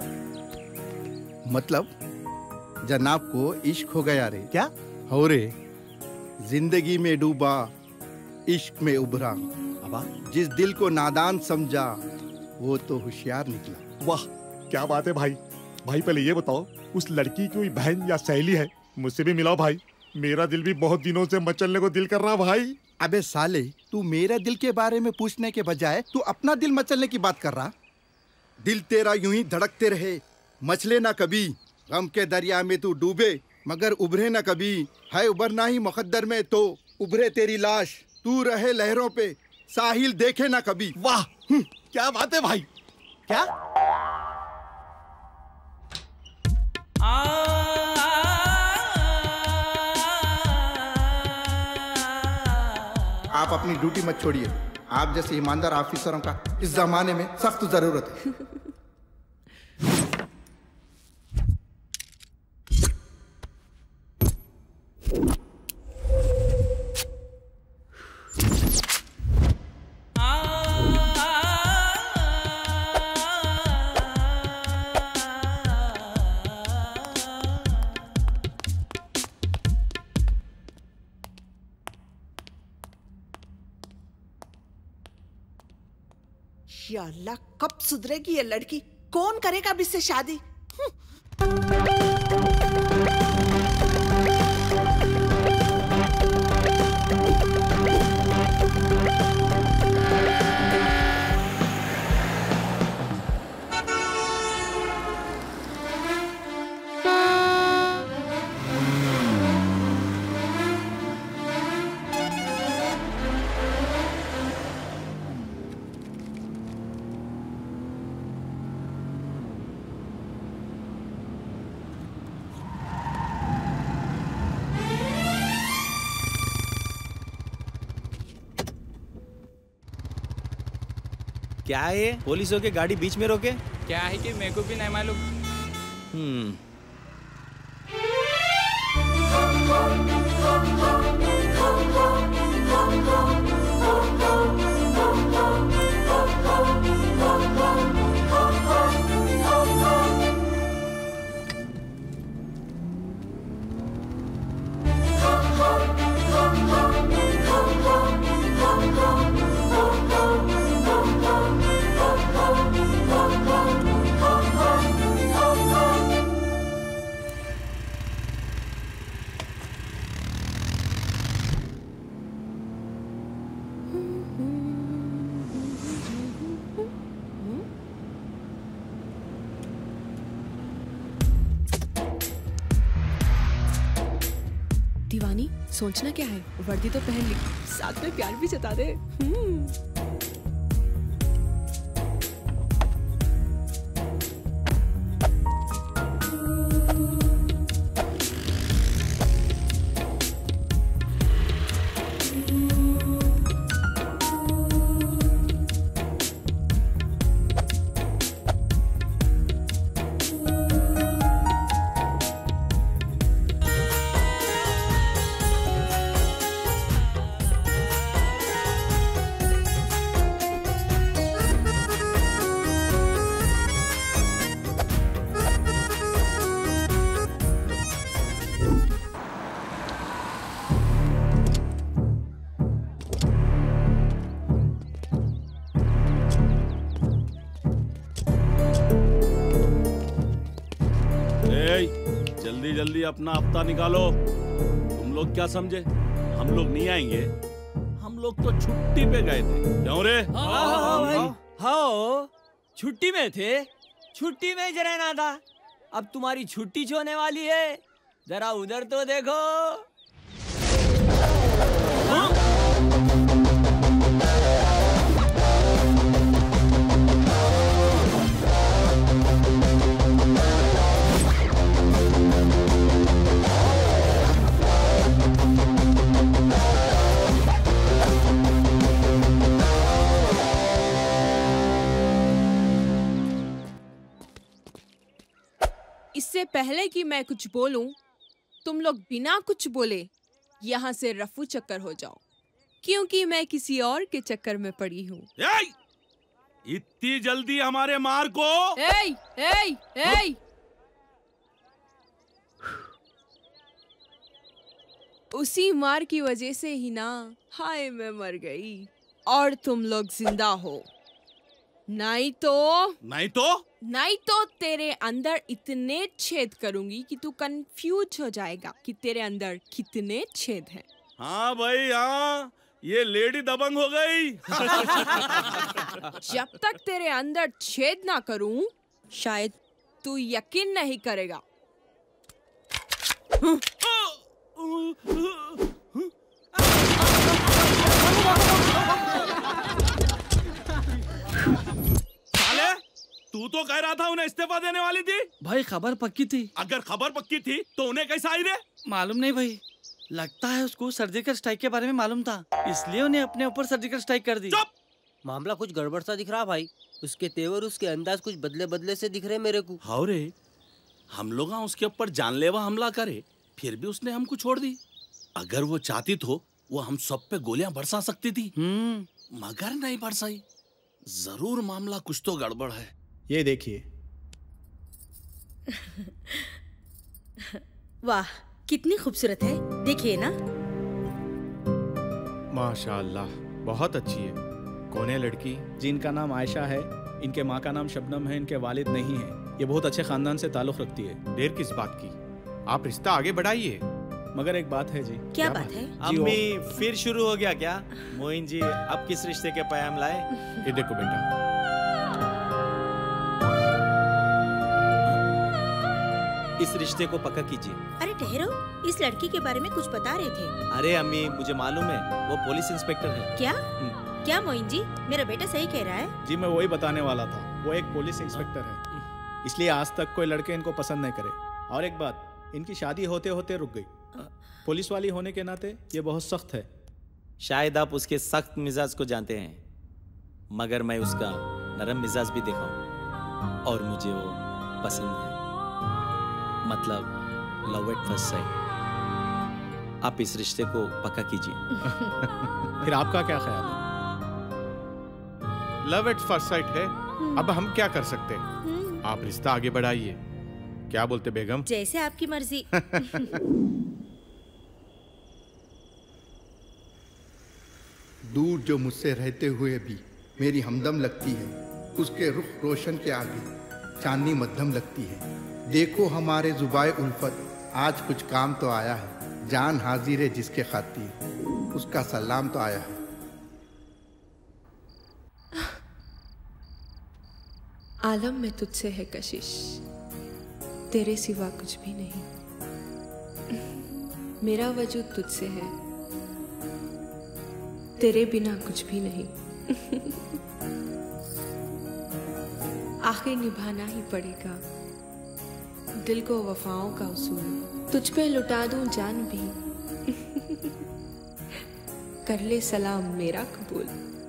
मतलब जनाब को इश्क हो गया रे। क्या हो रे? जिंदगी में डूबा, इश्क में उभरा। अबा जिस दिल को नादान समझा, वो तो होशियार निकला। वाह क्या बात है भाई। भाई पहले ये बताओ, उस लड़की की कोई बहन या सहेली है? मुझसे भी मिलाओ भाई, मेरा दिल भी बहुत दिनों से मचलने को दिल कर रहा भाई। अबे साले, तू मेरे दिल के बारे में पूछने के बजाय तू अपना दिल मचलने की बात कर रहा। दिल तेरा यूं ही धड़कते रहे, मचले ना कभी। गम के दरिया में तू डूबे, मगर उभरे न कभी, है उभरना ही मुकद्दर में तो उभरे तेरी लाश, तू रहे लहरों पे साहिल देखे ना कभी। वाह क्या बात है भाई, क्या आप अपनी ड्यूटी मत छोड़िए, आप जैसे ईमानदार ऑफिसरों का इस जमाने में सख्त जरूरत है। या अल्लाह, कब सुधरेगी ये लड़की? कौन करेगा अब इससे शादी? क्या है ये? पुलिस होके गाड़ी बीच में रोके? क्या है कि मेरे को भी नहीं मालूम। दीवानी, सोचना क्या है, वर्दी तो पहन ली, साथ में प्यार भी जता दे। जल्दी जल्दी अपना हफ्ता निकालो। तुम लोग क्या समझे हम लोग नहीं आएंगे? हम लोग तो छुट्टी पे गए थे, क्यों रे? हाँ, छुट्टी में थे, छुट्टी में ही रहना था। अब तुम्हारी छुट्टी होने वाली है, जरा उधर तो देखो। इससे पहले कि मैं कुछ बोलूं, तुम लोग बिना कुछ बोले यहाँ से रफू चक्कर हो जाओ, क्योंकि मैं किसी और के चक्कर में पड़ी हूँ। इतनी जल्दी हमारे मार को? एय, एय, एय। उसी मार की वजह से ही ना, हाय मैं मर गई और तुम लोग जिंदा हो। नहीं तो तेरे अंदर इतने छेद करूंगी कि तू कंफ्यूज हो जाएगा कि तेरे अंदर कितने छेद हैं। हाँ भाई हाँ, ये लेडी दबंग हो गई। जब तक तेरे अंदर छेद ना करूं, शायद तू यकीन नहीं करेगा। साले, तू तो कह रहा था उन्हें इस्तीफा देने वाली थी। भाई खबर पक्की थी। अगर खबर पक्की थी तो उन्हें कैसे आई रे? मालूम नहीं भाई, लगता है उसको सर्जिकल स्ट्राइक के बारे में मालूम था, इसलिए उन्हें अपने ऊपर सर्जिकल स्ट्राइक कर दी। मामला कुछ गड़बड़ सा दिख रहा भाई। उसके तेवर, उसके अंदाज कुछ बदले बदले से दिख रहे मेरे को। हाँ रे, हम लोग उसके ऊपर जानलेवा हमला करे, फिर भी उसने हमको छोड़ दी। अगर वो चाहती तो वो हम सब पे गोलियां बरसा सकती थी, मगर नहीं बरसाई। जरूर मामला कुछ तो गड़बड़ है। ये देखिए। वाह, कितनी खूबसूरत है, देखिए ना। माशाल्लाह, बहुत अच्छी है। कौन है लड़की? जिनका नाम आयशा है, इनके माँ का नाम शबनम है, इनके वालिद नहीं है। ये बहुत अच्छे खानदान से ताल्लुक रखती है। देर किस बात की, आप रिश्ता आगे बढ़ाइए। मगर एक बात है जी। क्या बात है? अम्मी, फिर शुरू हो गया क्या? मोइन जी, अब किस रिश्ते के पैगाम लाए? ये देखो बेटा, इस रिश्ते को पक्का कीजिए। अरे ठहरो, इस लड़की के बारे में कुछ बता रहे थे। अरे अम्मी, मुझे मालूम है, वो पुलिस इंस्पेक्टर है। क्या? क्या मोइन जी, मेरा बेटा सही कह रहा है? जी मैं वही बताने वाला था, वो एक पुलिस इंस्पेक्टर है, इसलिए आज तक कोई लड़के इनको पसंद नहीं करे। और एक बात, इनकी शादी होते होते रुक गई। पुलिस वाली होने के नाते ये बहुत सख्त है। शायद आप उसके सख्त मिजाज को जानते हैं, मगर मैं उसका नरम मिजाज भी देखा हूँ और मुझे वो पसंद है। मतलब लव एट फर्स्ट साइट। आप इस रिश्ते को पक्का कीजिए। फिर आपका क्या ख्याल है? लव एट फर्स्ट साइट है, अब हम क्या कर सकते हैं? आप रिश्ता आगे बढ़ाइए। क्या बोलते बेगम? जैसे आपकी मर्जी। दूर जो मुझसे रहते हुए भी मेरी हमदम लगती है, उसके रुख रोशन के आगे चांदनी मध्यम लगती है। देखो हमारे जुबाए उल्फत, आज कुछ काम तो आया है। जान हाजिर है जिसके खातिर, उसका सलाम तो आया है। आलम में तुझसे है कशिश, तेरे सिवा कुछ भी नहीं। मेरा वजूद तुझसे है, तेरे बिना कुछ भी नहीं। आखिर निभाना ही पड़ेगा दिल को वफाओं का उसूल। तुझ पे लुटा दूं जान भी, कर ले सलाम मेरा कबूल।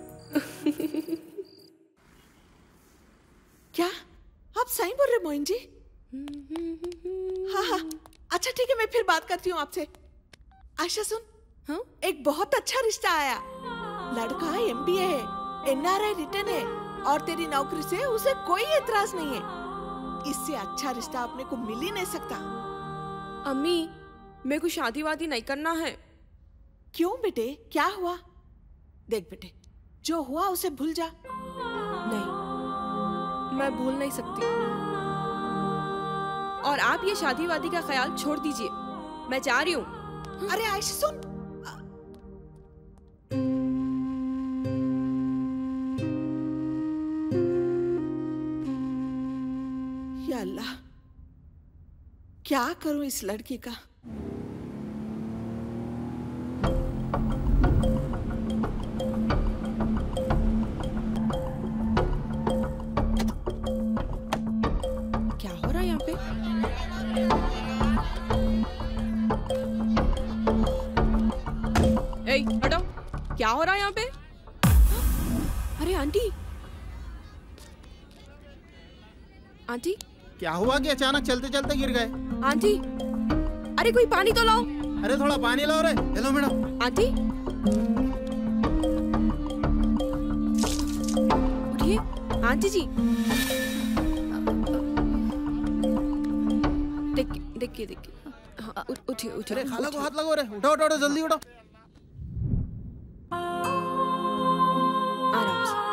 क्या आप सही बोल रहे मोइन जी? हाँ हाँ, अच्छा ठीक है, मैं फिर बात करती हूँ आपसे। आयशा सुन, हाँ? एक बहुत अच्छा रिश्ता आया। लड़का MBA है, NRI रिटर्न है और तेरी नौकरी से उसे कोई एतराज नहीं है। इससे अच्छा रिश्ता अपने को मिल ही नहीं सकता। अम्मी, मेरे को शादी वादी नहीं करना है। क्यों बेटे, क्या हुआ? देख बेटे, जो हुआ उसे भूल जा। नहीं, मैं भूल नहीं सकती। और आप ये शादी वादी का ख्याल छोड़ दीजिए, मैं जा रही हूँ। अरे आयशा सुन, या अल्लाह, क्या करूं इस लड़की का? क्या हो रहा है यहाँ पे? ए, हटो, क्या हो रहा है यहाँ पे? अरे आंटी, आंटी क्या हुआ कि अचानक चलते चलते गिर गए? आंटी, अरे कोई पानी तो लाओ। अरे थोड़ा पानी लाओ रे। Hello madam. आंटी, उठिए। आंटी जी, देखिए देखिए। हाँ, उठिए उठिए। अरे खाला को हाथ लगाओ रे। उठो उठो जल्दी उठो। आराम से।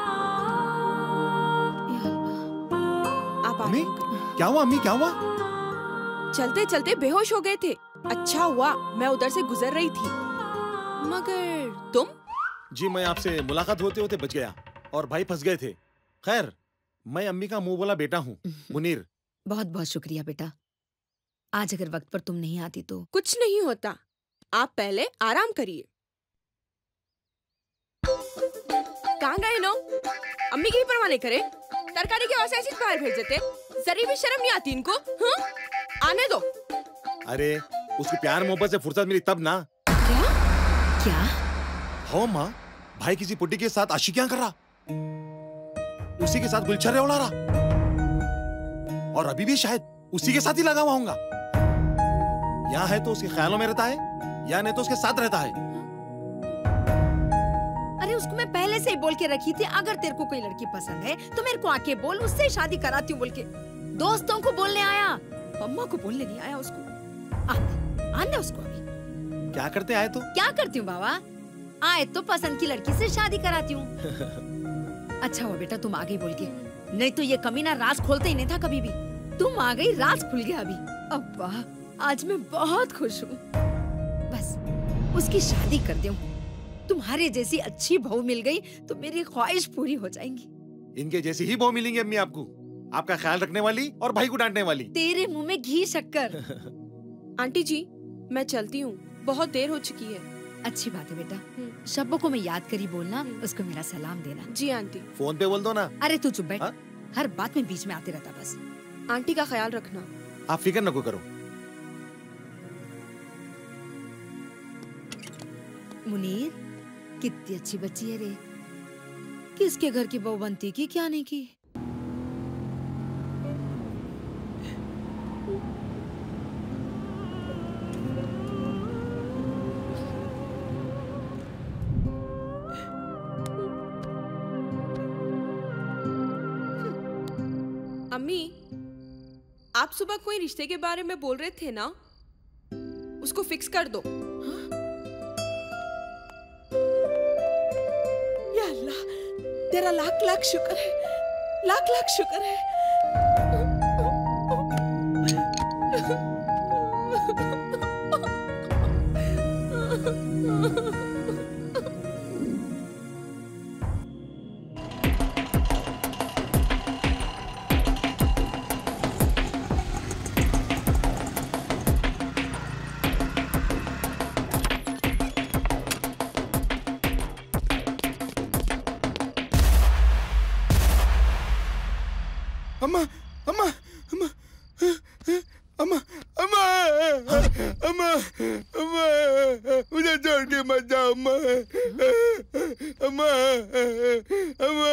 आप अम्मी, क्या हुआ? अम्मी क्या हुआ? चलते चलते बेहोश हो गए थे। अच्छा हुआ मैं उधर से गुजर रही थी। मगर तुम? जी मैं आपसे मुलाकात होते होते बच गया और भाई फंस गए थे। खैर, मैं अम्मी का मुंह बोला बेटा हूँ, मुनीर। बहुत बहुत शुक्रिया बेटा। आज अगर वक्त पर तुम नहीं आती तो कुछ नहीं होता, आप पहले आराम करिए। कहाँ गए नो? अम्मी की भी परवाह नहीं करे, तरकारी के वास्ते ऐसी बाहर भेज देते, जरी भी शर्म नहीं आती इनको। हाँ? आने दो। अरे उसको प्यार मोहब्बत से फुर्सत मिली तब ना। क्या? हो माँ, भाई किसी पुट्टी के साथ आशिकियां कर रहा, उसी के साथ गुलछर्रे उड़ा रहा, और अभी भी शायद उसी के साथ ही लगा हुआ होगा। यहाँ है तो उसके ख्यालों में रहता है, या नहीं तो उसके साथ रहता है। अरे उसको मैं पहले से ही बोल के रखी थी, अगर तेरे को कोई लड़की पसंद है तो मेरे को आके बोल, उससे शादी कराती हूँ बोल के। दोस्तों को बोलने आया, अम्मा को बोलने नहीं आया उसको। आने उसको अभी। क्या करते आए तो? क्या करती हूँ बाबा? आए तो पसंद की लड़की से शादी कराती हूँ। अच्छा हुआ बेटा तुम आ गई बोल के, नहीं तो ये कमीना राज खोलता ही नहीं था कभी भी। तुम आ गई, राज खुल गया अभी। अब्बा आज मैं बहुत खुश हूँ। बस उसकी शादी कर दूं, तुम्हारे जैसी अच्छी बहू मिल गई तो मेरी ख्वाहिश पूरी हो जाएंगी। इनके जैसी ही बहू मिलेंगी अम्मी आपको, आपका ख्याल रखने वाली और भाई को डांटने वाली। तेरे मुंह में घी शक्कर। आंटी जी मैं चलती हूँ, बहुत देर हो चुकी है। अच्छी बात है बेटा, शब्बो को मैं याद करी बोलना, उसको मेरा सलाम देना। जी आंटी। फोन पे बोल दो ना। अरे तू चुप बैठ, हर बात में बीच में आते रहता बस। आंटी का ख्याल रखना। आप फिक्र न करो। मुनीर कितनी अच्छी बच्ची है रे, किसके घर की बहू बनती की क्या नहीं की। अम्मी आप सुबह कोई रिश्ते के बारे में बोल रहे थे ना, उसको फिक्स कर दो। या अल्लाह तेरा लाख लाख शुक्र है, लाख लाख शुक्र है। अम्मा अम्मा अम्मा अम्मा अम्मा अम्मा अम्मा मुझे छोड़ के मत जाओ अम्मा अम्मा अम्मा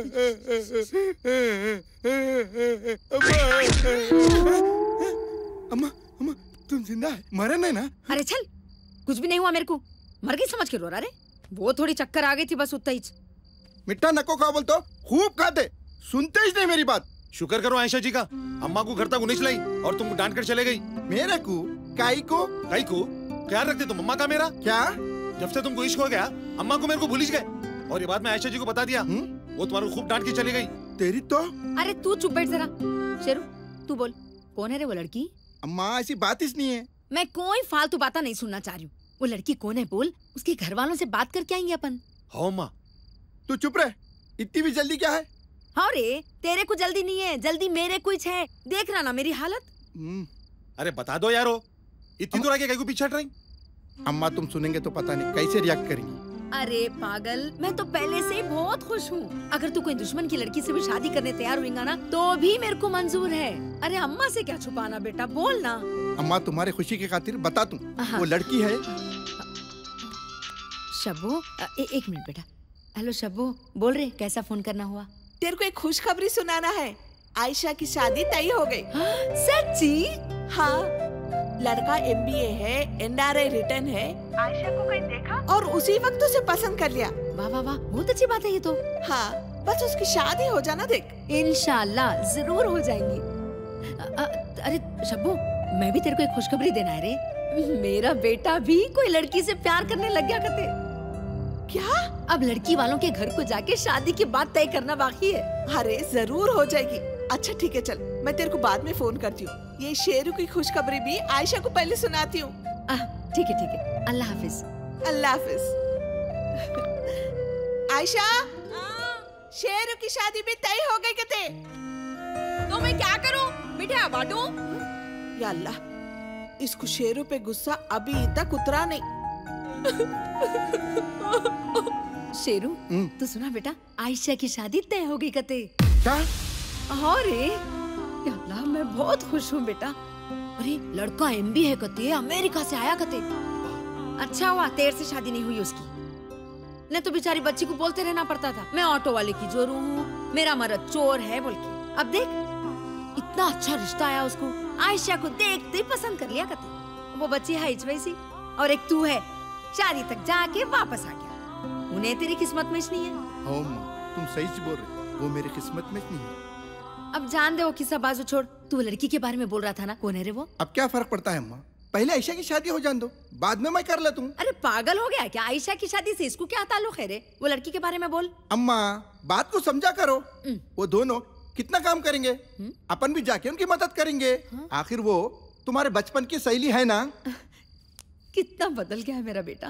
अम्मा अम्मा तुम जिंदा है, मरे नहीं ना? अरे चल, कुछ भी नहीं हुआ मेरे को, मर गई समझ के रो रहा रे। वो थोड़ी चक्कर आ गई थी बस उतना ही। मिट्टा नको खा बोलते हो, खूब खाते, सुनते ही नहीं मेरी बात। शुक्र करो आयशा जी का, अम्मा को घर तक उन्नीस लाई और तुमको डांट कर चले गई। मेरे को काई को ख्याल रखते तुम अम्मा का मेरा? क्या जब से तुमको इश्क हो गया अम्मा को मेरे को भूल गए, और ये बात मैं आयशा जी को बता दिया, वो तुम्हारे को खूब डांट के चली गई। तेरी तो। अरे तू चुप बैठ जरा। शेरू तू बोल, कौन है रे वो लड़की? अम्मा ऐसी बात ही नहीं है। मैं कोई फालतू बातें नहीं सुनना चाह रही हूँ। वो लड़की कौन है बोल, उसके घर वालों से बात करके आएंगे अपन। हाँ माँ तू चुप रहे, इतनी भी जल्दी क्या है? हाँ रे तेरे को जल्दी नहीं है, जल्दी मेरे कुछ है। देख रहा ना मेरी हालत। अरे बता दो यारो, इतनी दूर आके कहीं को पीछे हट रही? अम्मा तुम सुनेंगे तो पता नहीं कैसे रिएक्ट करेंगी। अरे पागल, मैं तो पहले से ही बहुत खुश हूँ। अगर तू कोई दुश्मन की लड़की से भी शादी करने तैयार होगा ना तो भी मेरे को मंजूर है। अरे अम्मा से क्या छुपाना बेटा, बोल ना। अम्मा तुम्हारी खुशी की खातिर बता दूं, वो लड़की है शब्बो। एक मिनट बेटा। हेलो शब्बो, बोल रहे कैसा फोन करना हुआ? तेरे को एक खुशखबरी सुनाना है, आयशा की शादी तय हो गई। सच्ची? हाँ, लड़का MBA है, NRI रिटर्न है। आयशा को कहीं देखा और उसी वक्त उसे पसंद कर लिया। वाह वाह वाह, बहुत अच्छी बात है ये तो। हाँ, बस उसकी शादी हो जाना देख। इंशाल्लाह जरूर हो जाएंगी। अरे शब्बो, मैं भी तेरे को एक खुशखबरी देना है रे। मेरा बेटा भी कोई लड़की से प्यार करने लग गया करते। क्या? अब लड़की वालों के घर को जाके शादी की बात तय करना बाकी है। अरे जरूर हो जाएगी। अच्छा ठीक है, चल मैं तेरे को बाद में फोन करती हूँ। ये शेरू की खुशखबरी भी आयशा को पहले सुनाती हूँ। ठीक है ठीक है, अल्लाह हाफिज। अल्लाह हाफिज। आयशा, शेरू की शादी भी तय हो गई कहते। तो मैं क्या करूँ? मिठाई बांटूं? या अल्लाह, इसको शेरों पे गुस्सा अभी तक उतरा नहीं। शेरू तू सुना बेटा, आयशा की शादी तय हो गई कते। क्या? हाँ रे, या अल्लाह मैं बहुत खुश हूँ बेटा। अरे लड़का MBA है कते, अमेरिका से आया कते। अच्छा हुआ तेरे से शादी नहीं हुई उसकी, नहीं तो बेचारी बच्ची को बोलते रहना पड़ता था मैं ऑटो वाले की जोरू हूँ, मेरा मर्द चोर है बोल के। अब देख इतना अच्छा रिश्ता आया उसको, आयशा को देखते ही पसंद कर लिया कते। वो बच्ची है वैसी, और एक तू है शादी तक जाके वापस आ गया। उन्हें तेरी किस्मत में नहीं है। हाँ माँ, तुम सही से बोल रहे, वो मेरी किस्मत में नहीं है। अब जान दे वो किस्सा बाजू छोड़, तू लड़की के बारे में बोल रहा था ना, कौन है रे वो? अब क्या फर्क पड़ता है अम्मा, पहले आयशा की शादी हो जान दो, बाद में मैं कर लेता हूँ। अरे पागल हो गया क्या? आयशा की शादी से इसको क्या ताल्लुक है रे? वो लड़की के बारे में बोल। अम्मा बात को समझा करो, वो दोनों कितना काम करेंगे, अपन भी जाके उनकी मदद करेंगे। आखिर वो तुम्हारे बचपन की सहेली है ना। कितना बदल गया है मेरा बेटा।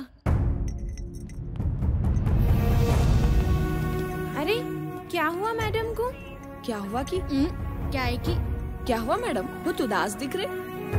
अरे क्या हुआ मैडम को? क्या हुआ कि क्या है कि क्या हुआ मैडम? वो उदास दिख रहे।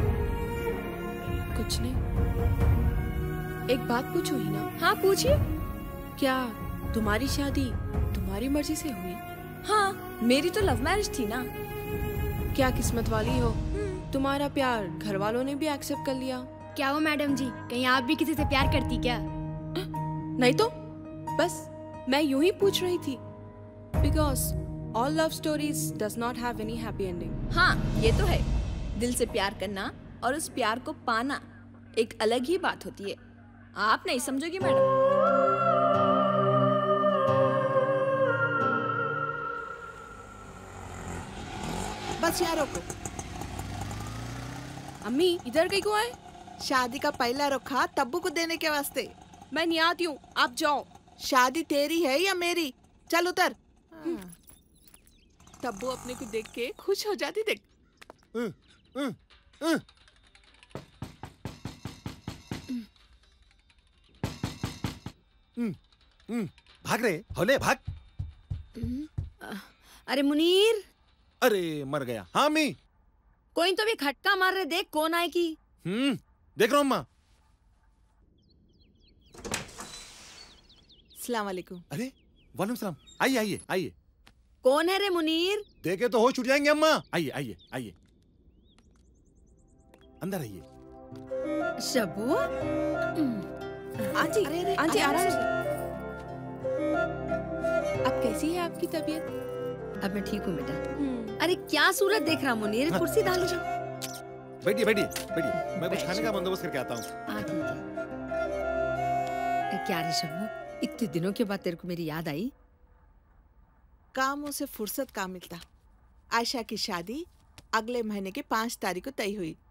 कुछ नहीं, एक बात पूछो ही ना। हाँ पूछिए। क्या तुम्हारी शादी तुम्हारी मर्जी से हुई? हाँ मेरी तो लव मैरिज थी ना। क्या किस्मत वाली हो, तुम्हारा प्यार घर वालों ने भी एक्सेप्ट कर लिया। क्या हो मैडम जी, कहीं आप भी किसी से प्यार करती क्या? नहीं तो बस मैं यूं ही पूछ रही थी, because all love stories does not have any happy ending. हाँ ये तो है, दिल से प्यार करना और उस प्यार को पाना एक अलग ही बात होती है। आप नहीं समझोगी मैडम। बस यार रोको। अम्मी इधर कहीं को आए? शादी का पहला रुखा तब्बू को देने के वास्ते। मैं नहीं आती हूँ, आप जाओ। शादी तेरी है या मेरी? चल उतर। तब्बू अपने को देख के खुश हो जाती देख। भाग रहे होले भाग। अरे मुनीर, अरे मर गया। हाँ मी, कोई तो भी खटका मार रहे, देख कौन आए की। देख रहा हूँ अम्मा। अस्सलाम वालेकुम। अरे वालेकुम सलाम। आइए आइए आइए। कौन है रे मुनीर? देखे तो होश उठ जाएंगे अम्मा। आइए आइए आइए, अंदर आइए। शबू आंटी, आंटी आराम से। अब कैसी है आपकी तबीयत? अब मैं ठीक हूँ बेटा। अरे क्या सूरत देख रहा मुनीर, कुर्सी डालो। बैठिए बैठिए बैठिए, मैं कुछ खाने का बंदोबस्त करके आता हूँ। क्या रे शबू, इतने दिनों के बाद तेरे को मेरी याद आई? कामों से फुर्सत कहाँ मिलता। आयशा की शादी अगले महीने की 5 तारीख को तय हुई।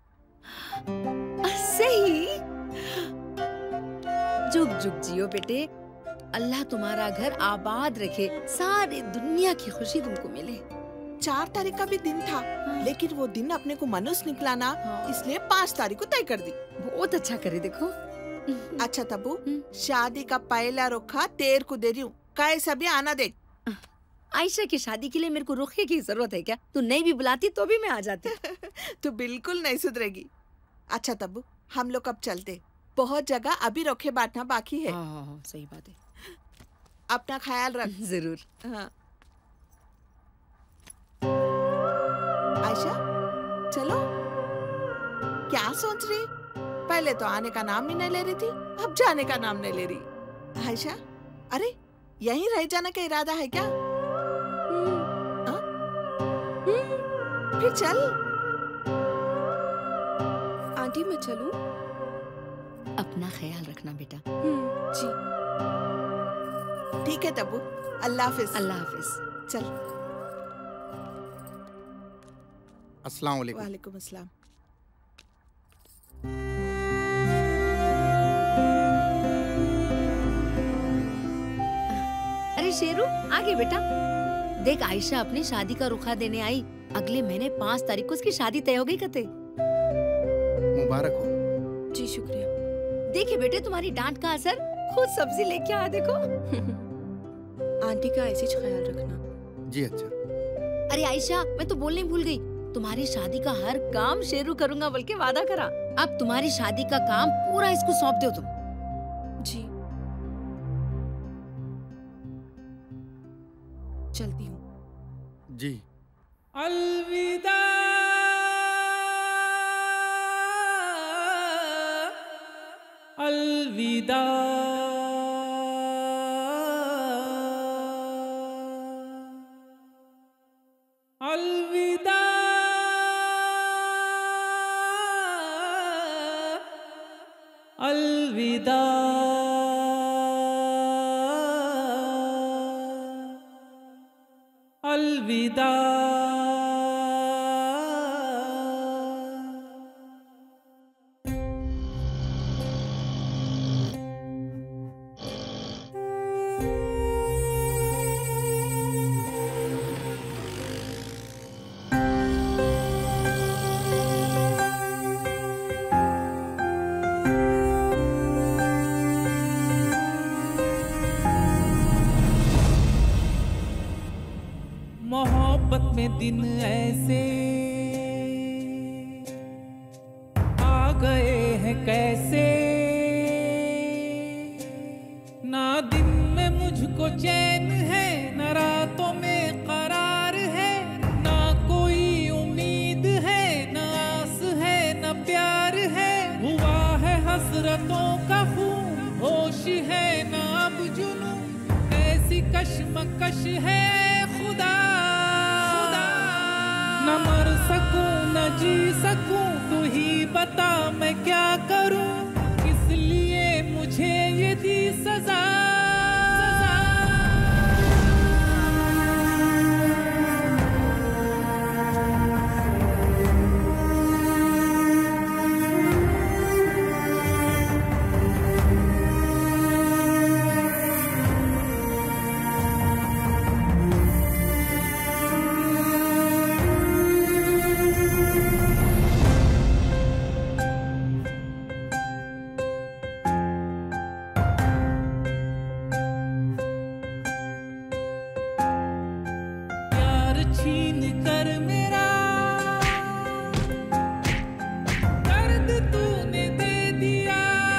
सही। जुग जुग जियो बेटे, अल्लाह तुम्हारा घर आबाद रखे, सारी दुनिया की खुशी तुमको मिले। 4 तारीख का भी दिन था, लेकिन वो दिन अपने को मनुष्य निकला ना, इसलिए 5 तारीख को तय कर दी। बहुत अच्छा करे देखो। अच्छा तब्बू, शादी का पहला रुखा तेर को दे रही हूँ, कैसा भी आना देख। आयशा की शादी के लिए मेरे को रुखे की जरूरत है क्या? तू नहीं भी बुलाती तो भी मैं आ जाती। तू बिल्कुल नहीं सुधरेगी। अच्छा तब्बू, हम लोग अब चलते, बहुत जगह अभी रुखे बांटना बाकी है। हाँ, सही बात है। अपना ख्याल रख। जरूर। हाँ। आयशा चलो। क्या सोच रही? पहले तो आने का नाम ही नहीं ले रही थी, अब जाने का नाम नहीं ले रही। आयशा, अरे यहीं रह जाने का इरादा है क्या? फिर चल। आंटी मैं चलूं? अपना ख्याल रखना बेटा। जी ठीक है तब्बू, अल्लाह हाफिज। अल्लाह हाफिज। चल। अस्सलाम वालेकुम। वालेकुम अस्सलाम। अरे शेरू आगे बेटा, देख आयशा अपनी शादी का रुखा देने आई। अगले महीने 5 तारीख को उसकी शादी तय हो गई कते। मुबारक हो। जी शुक्रिया। देखिए बेटे तुम्हारी डांट का असर, खुद सब्जी लेके आ देखो। आंटी का ऐसे ही ख्याल रखना। जी अच्छा। अरे आयशा, मैं तो बोलने भूल गई, तुम्हारी शादी का हर काम शेरू करूंगा बोल के वादा करा। अब तुम्हारी शादी का काम पूरा इसको सौंप दो तुम। जी चलती हूँ। जी अलविदा अलविदा अलविदा अलविदा अलविदा। मोहब्बत में दिन ऐसे आ गए हैं कैसे, ना दिन में मुझको चैन है ना रातों में करार है, ना कोई उम्मीद है ना आस है ना प्यार है। हुआ है हसरतों का खून, होश है ना अब जुनून, ऐसी कश्मकश है खुदा, न मर सकूं न जी सकूं, तू ही बता मैं क्या करूं, किस लिए मुझे ये दी सजा। छीन कर मेरा दर्द तूने दे दिया,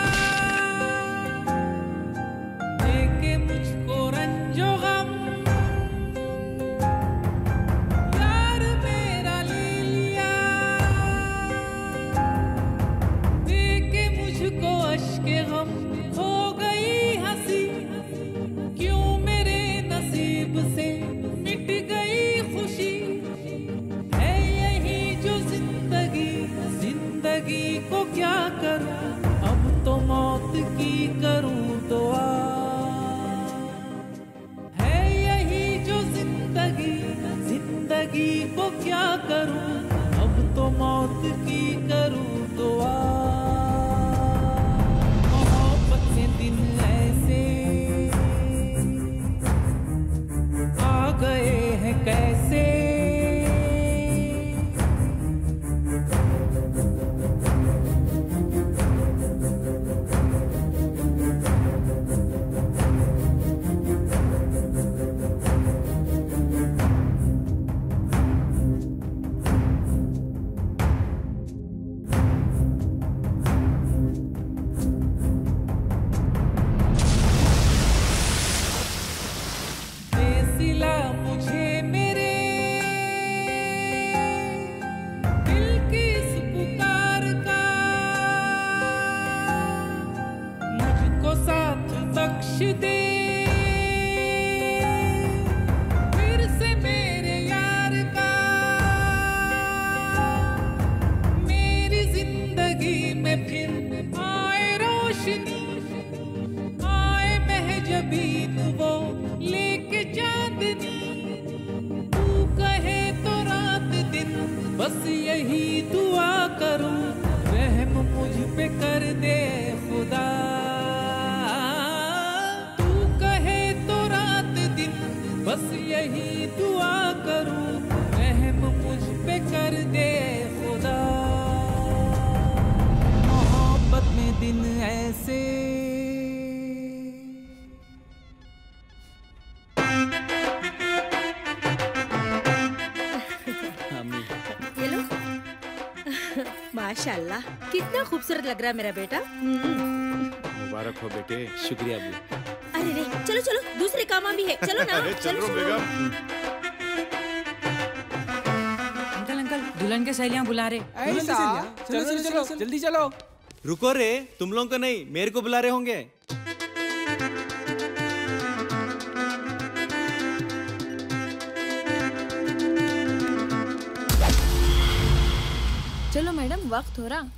देके मुझको रंजो गम यार मेरा ले लिया, देके मुझको अश्के गम हो गई हंसी, क्यों मेरे नसीब से मिट गई खुशी। है यही जो जिंदगी, जिंदगी को क्या करूं, अब तो मौत की करूं दुआ। है यही जो जिंदगी, जिंदगी को क्या करूं, अब तो मौत की करूं दुआ। मोहब्बत में दिन ऐसे आ गए हैं कैसे, सिला मुझे मेरे दिल की इस पुकार का, मुझको साथ बख्श दे फिर से मेरे यार का। मेरी जिंदगी में फिर आए रोशनी, आए महजबीन वो लेके चांदनी, तू कहे तो रात दिन बस यही दुआ करूं, रहम मुझ पे कर दे खुदा। तू कहे तो रात दिन बस यही दुआ करूं, रहम मुझ पे कर दे खुदा। मोहब्बत में दिन ऐसे ये माशाल्लाह कितना खूबसूरत लग रहा है मेरा बेटा। मुबारक हो बेटे। शुक्रिया अबू। अरे रे चलो चलो दूसरे काम भी है, चलो ना। अरे चलो बेगम। अंकल अंकल दुल्हन के सहेलियां बुला रहे। ऐसा चलो चलो चलो जल्दी चलो। रुको रे, तुम लोगों को नहीं मेरे को बुला रहे होंगे। चलो मैडम वक्त हो रहा।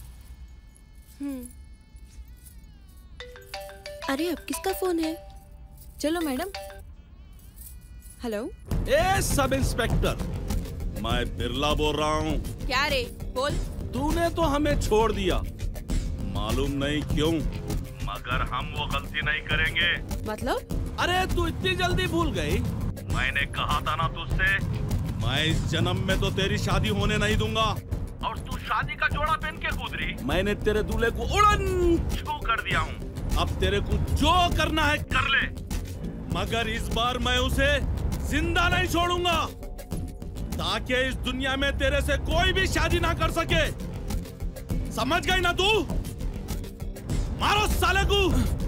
अरे अब किसका फोन है? चलो मैडम। हेलो। ए सब इंस्पेक्टर, मैं बिरला बोल रहा हूँ। क्या रे बोल। तूने तो हमें छोड़ दिया, मालूम नहीं क्यों, मगर हम वो गलती नहीं करेंगे। मतलब? अरे तू इतनी जल्दी भूल गई? मैंने कहा था ना तुझसे, मैं इस जन्म में तो तेरी शादी होने नहीं दूंगा। और तू शादी का जोड़ा पहन के कूद रही। मैंने तेरे दूल्हे को उड़न छू कर दिया हूँ। अब तेरे को जो करना है कर ले, मगर इस बार मैं उसे जिंदा नहीं छोड़ूंगा, ताकि इस दुनिया में तेरे से कोई भी शादी ना कर सके। समझ गई ना तू? मारो साले को।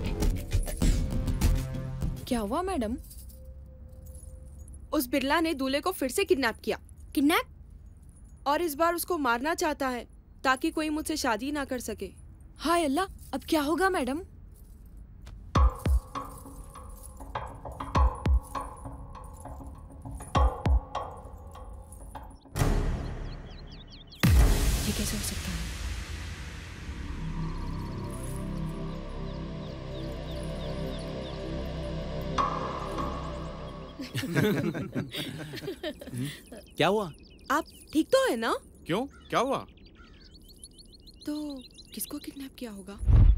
क्या हुआ मैडम? उस बिरला ने दूल्हे को फिर से किडनैप किया। किडनैप? और इस बार उसको मारना चाहता है ताकि कोई मुझसे शादी ना कर सके। हाय अल्लाह, अब क्या होगा मैडम? ये कैसे हो सकता है? क्या हुआ? आप ठीक तो है ना? क्यों, क्या हुआ? तो किसको किडनैप किया होगा?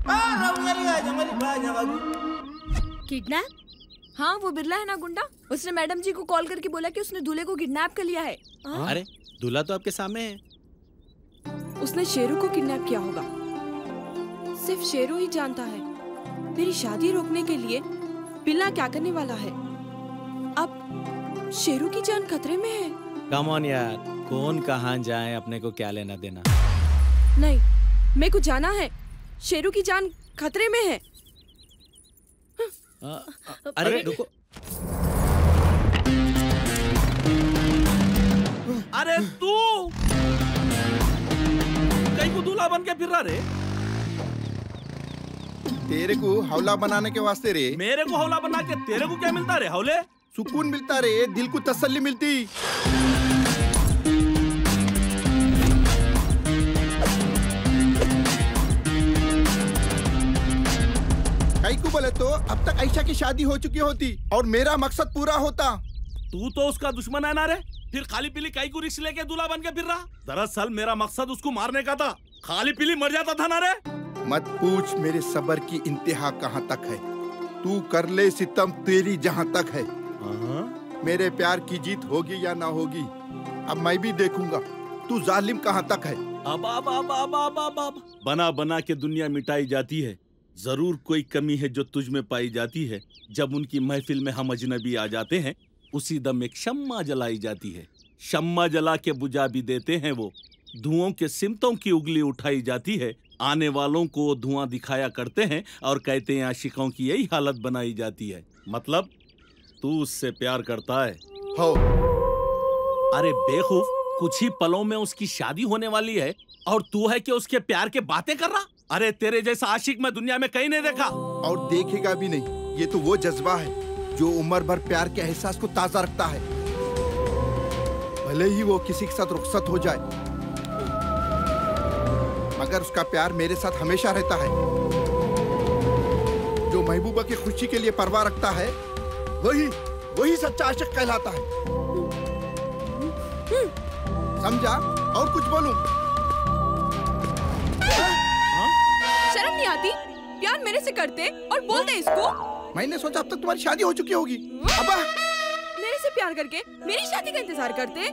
किडनैप? हाँ वो बिरला है ना गुंडा, उसने मैडम जी को कॉल करके बोला कि उसने दूल्हे को किडनैप कर लिया है। अरे दूल्हा तो आपके सामने है। उसने शेरू को किडनैप किया होगा। सिर्फ शेरू ही जानता है मेरी शादी रोकने के लिए बिरला क्या करने वाला है। अब शेरू की जान खतरे में है। कम ऑन यार, कौन कहाँ जाए, अपने को क्या लेना देना। नहीं, मेरे को जाना है, शेरू की जान खतरे में है। अरे रुको। अरे तू कहीं को दूल्हा बन के फिर रहा रे? तेरे को हौला बनाने के वास्ते रे। मेरे को हौला बना के तेरे को क्या मिलता रे? हौले सुकून मिलता रे, दिल को तसल्ली मिलती। कई को बोले तो अब तक आयशा की शादी हो चुकी होती और मेरा मकसद पूरा होता। तू तो उसका दुश्मन है ना रे, फिर खाली पीली कई को रिक्स लेके दूल्हा बन के फिर रहा। दरअसल मेरा मकसद उसको मारने का था, खाली पीली मर जाता था ना रे। मत पूछ मेरे सब्र की इंतहा कहाँ तक है, तू कर ले सितम तेरी जहाँ तक है। मेरे प्यार की जीत होगी या ना होगी अब मैं भी देखूंगा, तू जालिम कहाँ तक है। अब बना बना के दुनिया मिटाई जाती है, जरूर कोई कमी है जो तुझ में पाई जाती है। जब उनकी महफिल में हम अजनबी आ जाते हैं, उसी दम एक शम्मा जलाई जाती है, शम्मा जला के बुझा भी देते हैं वो। धुओं के सिमतों की उंगली उठाई जाती है, आने वालों को धुआं दिखाया करते हैं और कहते हैं आशिकों की यही हालत बनाई जाती है। मतलब तू उससे प्यार करता है? हो। अरे बेवकूफ, कुछ ही पलों में उसकी शादी होने वाली है और तू है कि उसके प्यार के बातें कर रहा। अरे तेरे जैसा आशिक मैं दुनिया में कहीं नहीं देखा और देखेगा भी नहीं। ये तो वो जज्बा है जो उम्र भर प्यार के एहसास को ताजा रखता है, भले ही वो किसी के साथ रुखसत हो जाए, मगर उसका प्यार मेरे साथ हमेशा रहता है। जो महबूबा की खुशी के लिए परवाह रखता है, वही सच्चा आशिक कहलाता है। समझा? और कुछ बोलूं? शर्म नहीं आती? प्यार मेरे से करते और बोलते इसको। मैंने सोचा अब तक तुम्हारी शादी हो चुकी होगी। अब्बा मेरे से प्यार करके मेरी शादी का इंतजार करते?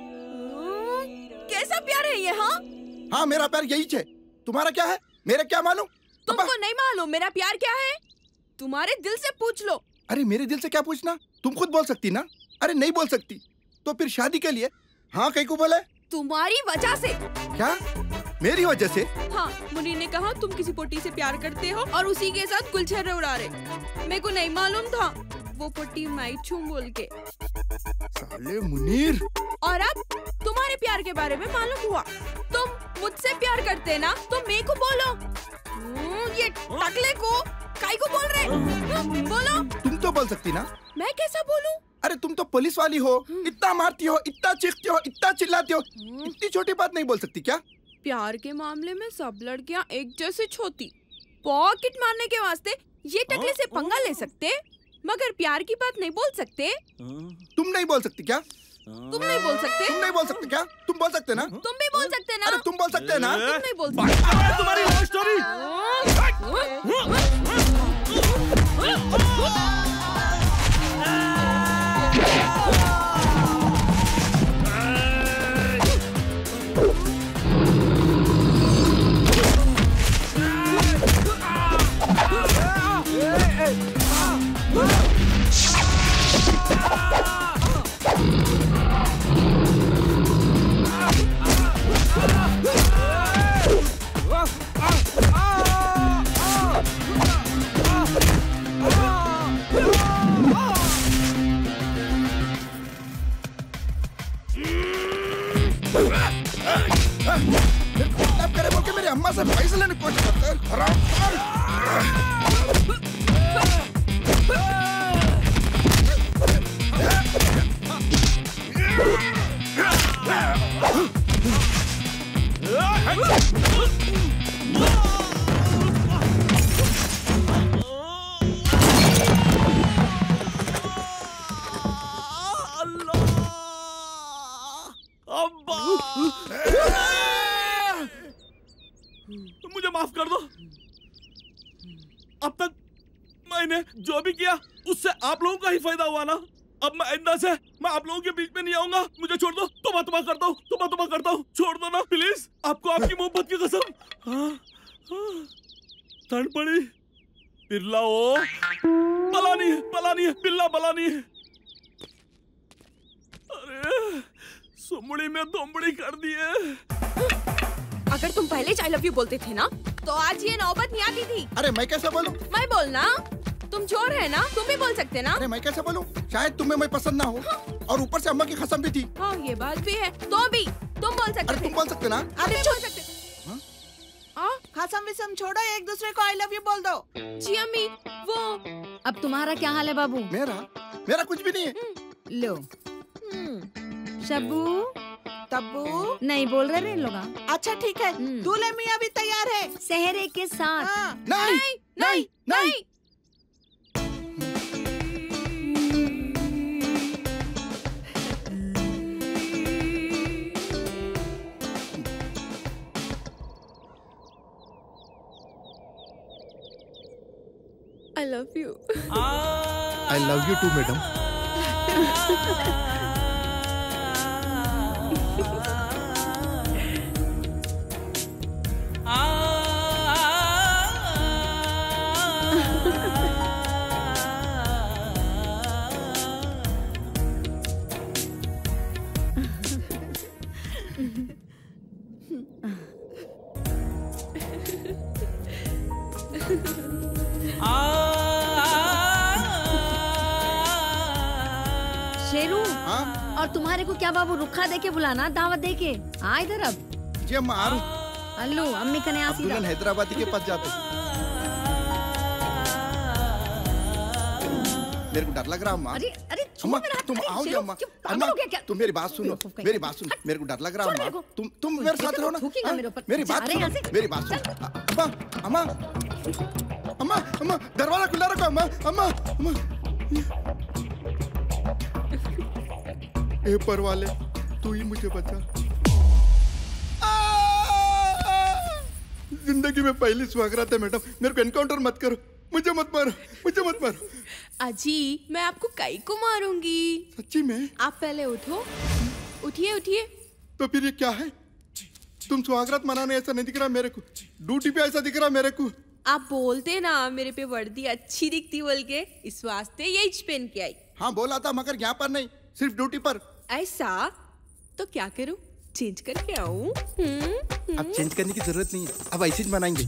कैसा प्यार है ये? हाँ मेरा प्यार यही है, तुम्हारा क्या है? मेरा क्या मालूम? तुमको नहीं मालूम मेरा प्यार क्या है? तुम्हारे दिल से पूछ लो। अरे मेरे दिल से क्या पूछना, तुम खुद बोल सकती ना। अरे नहीं बोल सकती तो फिर शादी के लिए हाँ कहीं को बोले? तुम्हारी वजह से। क्या? मेरी वजह से? हाँ, मुनीर ने कहा तुम किसी पोटी से प्यार करते हो और उसी के साथ गुलछर्रे उड़ा रहे। मेरे को नहीं मालूम था वो पोटी मैं छू बोल के। साले मुनीर। और अब तुम्हारे प्यार के बारे में मालूम हुआ। तुम मुझसे प्यार करते ना तो मेरे को बोलो। ये टकले को काई को बोल रहे? बोलो। तुम तो बोल सकती ना। मैं कैसा बोलूं? अरे तुम तो पुलिस वाली हो, इतना मारती हो, इतना चीखती हो, इतना चिल्लाती हो, इतनी छोटी बात नहीं बोल सकती क्या? प्यार के मामले में सब लड़कियां एक जैसी छोटी। पॉकेट मारने के वास्ते ये टकले से पंगा ले सकते, मगर प्यार की बात नहीं बोल सकते। तुम नहीं बोल सकती क्या? तुम नहीं बोल सकते? तुम नहीं बोल सकते क्या? तुम बोल सकते ना? तुम भी बोल सकते ना? अरे तुम बोल सकते ना? तुम नहीं बोल सकते। तुम्हारी लव स्टोरी। करे बोल के मेरी अम्मा से पैसे लेने की कोशिश करता है। मुझे माफ कर दो। अब तक मैंने जो भी किया उससे आप लोगों का ही फायदा हुआ ना। अब मैं आइंदा से मैं आप लोगों के बीच में नहीं आऊंगा। मुझे छोड़ दो। तौबा करता हूँ, तौबा करता हूँ। छोड़ दो ना प्लीज। आपको आपकी मोहब्बत की कसम। ठंड पड़ी। बिल्ला वो बलानी है, बिल्ला बलानी है। अरे सुमड़ी में दोमड़ी कर दिए। अगर तुम पहले आई लव यू बोलते थे ना तो आज ये नौबत नहीं आती थी। अरे मैं कैसे बोलूं? मैं बोलना। तुम चोर है ना, तुम भी बोल सकते ना। अरे मैं कैसे बोलूं? शायद तुम्हें मैं पसंद ना हो। और ऊपर से अम्मा की कसम भी थी। हाँ ये बात भी है। तो भी तुम बोल सकते थे। तुम बोल सकते ना? अरे बोल सकते। कसम विसम छोड़ो, एक दूसरे को आई लव यू बोल दो। जी अम्मी वो। अब तुम्हारा क्या हाल है बाबू? मेरा कुछ भी नहीं है। लो शब्बू तब्बू नहीं बोल रहे लोग। अच्छा ठीक है, दूल्हे मियाँ भी तैयार है सेहरे के साथ। नहीं। I love you. I love you too, madam. Sheru. और तुम्हारे को क्या बाबू रुखा दे के बुलाना, दावत दे के। हाँ इधर अब। जी अम्मा आ रही। अल्लू अम्मी कने आ सीधा। हैदराबादी के पास जाते। मेरे को डर लग रहा अम्मा। अरे अम्मा तुम आओ अम्मा। अम्मा तुम मेरी बात सुनो, मेरी बात सुनो। मेरे को डर लग रहा अम्मा। तुम मेरे साथ रहो ना। मेरी बात सुनो, मेरी बात सुनो। अम्मा अम्मा अम्मा दरवाजा खुला रखो अम्मा। अम्मा ए पर वाले तू ही मुझे बचा। जिंदगी में पहली सुहागरात है मैडम। मेरे को एनकाउंटर मत करो। मुझे मत मारो। अजी मैं आपको काई को मारूंगी। सच्ची में? आप पहले उठो। उठिए। तो फिर ये क्या है? तुम सुहागरात मनाने ऐसा नहीं दिख रहा मेरे को। ड्यूटी पे ऐसा दिख रहा मेरे को। आप बोलते ना मेरे पे वर्दी अच्छी दिखती बोल के, इस वास्ते यही पहन के आई। हाँ बोला था, मगर यहाँ पर नहीं, सिर्फ ड्यूटी पर। ऐसा तो क्या करूं? चेंज करके आऊं? अब चेंज करने की जरूरत नहीं है, अब ऐसे ही बनाएंगे।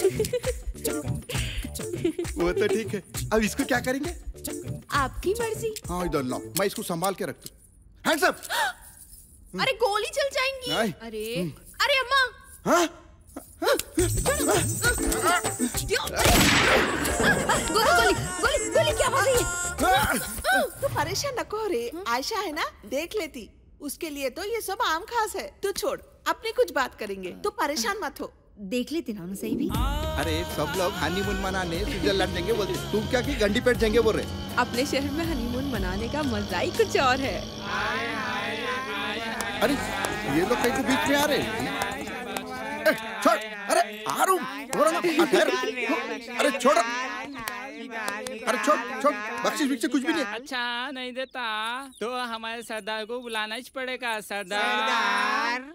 वो तो ठीक है, अब इसको क्या करेंगे? आपकी मर्जी। हाँ इधर लाओ, मैं इसको संभाल के रखती हूँ। Hands up. अरे गोली चल जाएंगी। नहीं। अरे अम्मा। हाँ? गोली क्या हो रही है? तू परेशान नको रे, आयशा है ना, देख लेती। उसके लिए तो ये सब आम खास है। तू छोड़, अपनी कुछ बात करेंगे, तू परेशान मत हो। देख लेती ना सही भी। अरे सब लोग हनीमून मनाने स्विट्जरलैंड जाएंगे बोलते, तुम क्या की गंडीपेट जाएंगे बोल रहे? अपने शहर में हनीमून मनाने का मजा ही कुछ और है। अरे ये लोग कहीं को बीच में आ रहे। छोड़, अरे आ रहा हूँ। अरे छोड़, अरे छोड़, बख्शिश बिख्शिश कुछ भी नहीं। अच्छा नहीं देता तो हमारे सरदार को बुलाना ही पड़ेगा। सरदार।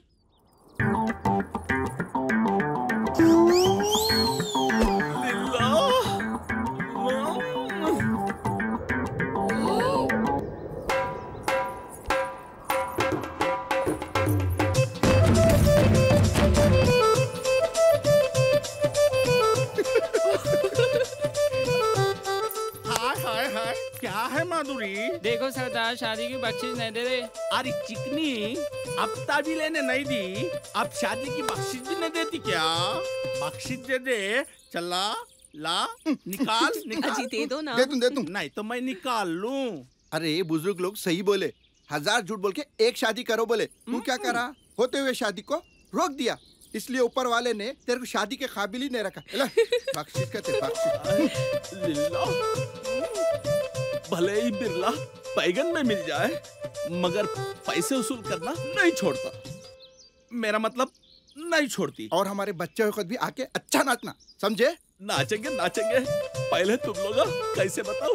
क्या है माधुरी? देखो सरदार शादी की बख्शिश नहीं दे रहे। अरे चिकनी, अब ताबी लेने नहीं दी, अब शादी की बख्शिश भी नहीं देती क्या? बख्शिश दे दे, चला ला निकाल निकाल। अजी दे दो ना। दे दूं। नहीं तो मैं निकाल लूं। अरे बुजुर्ग लोग सही बोले, 1000 झूठ बोल के एक शादी करो बोले। तू क्या करा? होते हुए शादी को रोक दिया, इसलिए ऊपर वाले ने तेरे को शादी के काबिल ही नहीं रखा। बख्शिश कहते बख्शिश। भले ही बिरला बैगन में मिल जाए, मगर पैसे वसूल करना नहीं छोड़ता। मेरा मतलब नहीं छोड़ती। और हमारे बच्चे वक्त भी आके अच्छा नाचना, समझे? नाचेंगे नाचेंगे, पहले तुम लोग कैसे बताओ?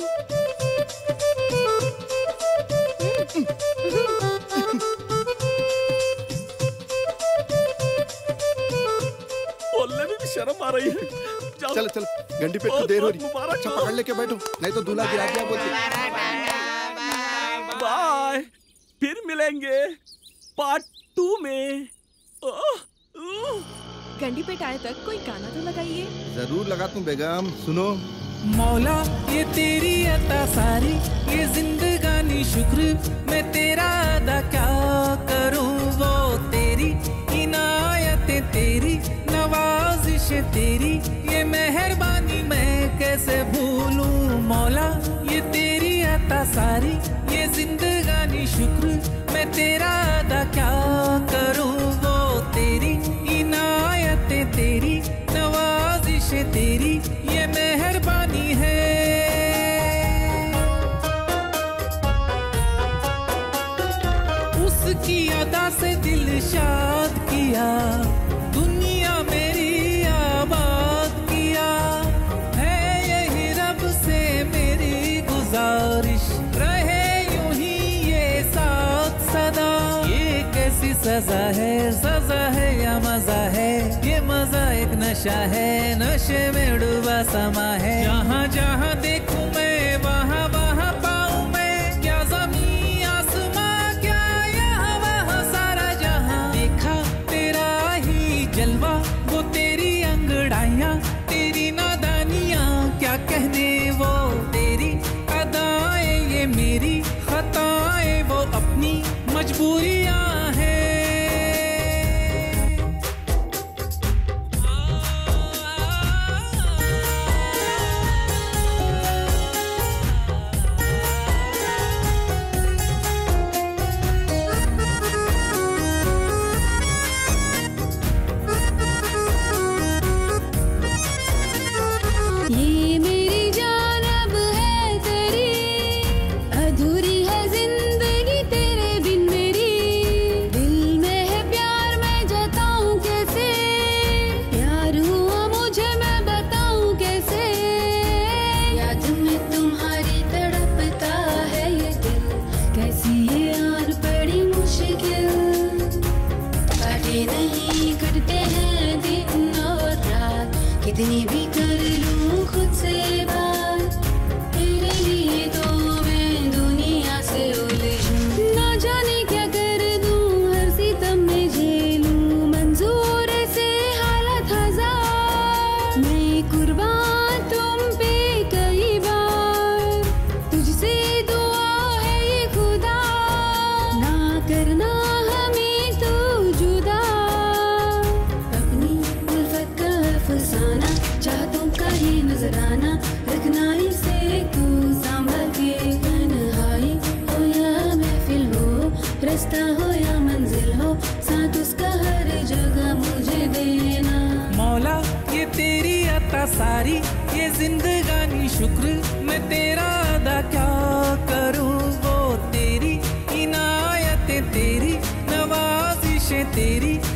बोलने में भी शर्म आ रही है। चल चल, गंडी पेट को देर हो रही। अच्छा पकड़ लेके बैठो, नहीं तो दूल्हा गिरा दिया बोलते। बाय, फिर मिलेंगे पार्ट 2 में। गंडी पेट आए तक कोई गाना तो लगाइए। जरूर लगा तू बेगम, सुनो। मौला ये तेरी अता सारी, ये जिंदगानी शुक्र मैं तेरा अदा क्या करूं। वो तेरी इनायतें, तेरी नवाजिश तेरी, ये मेहरबानी मैं कैसे भूलूं। मौला ये तेरी अता सारी, ये जिंदगानी शुक्र मैं तेरा अदा क्या करूं। वो तेरी इनायतें, तेरी नवाजिश तेरी, ये मेहरबानी है। उसकी अदा से दिल शाद किया, दुनिया मेरी आबाद किया। है यही रब से मेरी गुजारिश, रहे यूं ही ये साथ सदा। ये कैसी सजा है या मजा है? ये मजा एक नशा है, नशे में डूबा समा है। जहाँ जहाँ देखूं मैं वहाँ वहाँ पाऊं मैं, क्या ज़मीं आसमां क्या यहाँ वहाँ सारा जहाँ। देखा तेरा ही जलवा, वो तेरी अंगड़ाइयाँ, तेरी नादानियाँ क्या कहने। वो तेरी अदाएं, ये मेरी खताएं, वो अपनी मजबूरियाँ हैं। ये मेरी जान अब है तेरी, अधूरी है जिंदगी तेरे बिन मेरी। दिल में है प्यार मैं जताऊं कैसे, प्यार हुआ मुझे मैं बताऊं कैसे। याद में तुम्हारी तड़पता है ये दिल, कैसी ये आन पड़ी मुश्किल। काटे नहीं कटते हैं दिन और रात, कितनी भी कर लूं खुद से बात। तेरे लिए तो मैं दुनिया से उलझूं, ना जाने क्या कर दूं हर सितम में। अता सारी ये जिंदगानी शुक्र मैं तेरा अदा क्या करूं। वो तेरी इनायतें तेरी नवाजिशें तेरी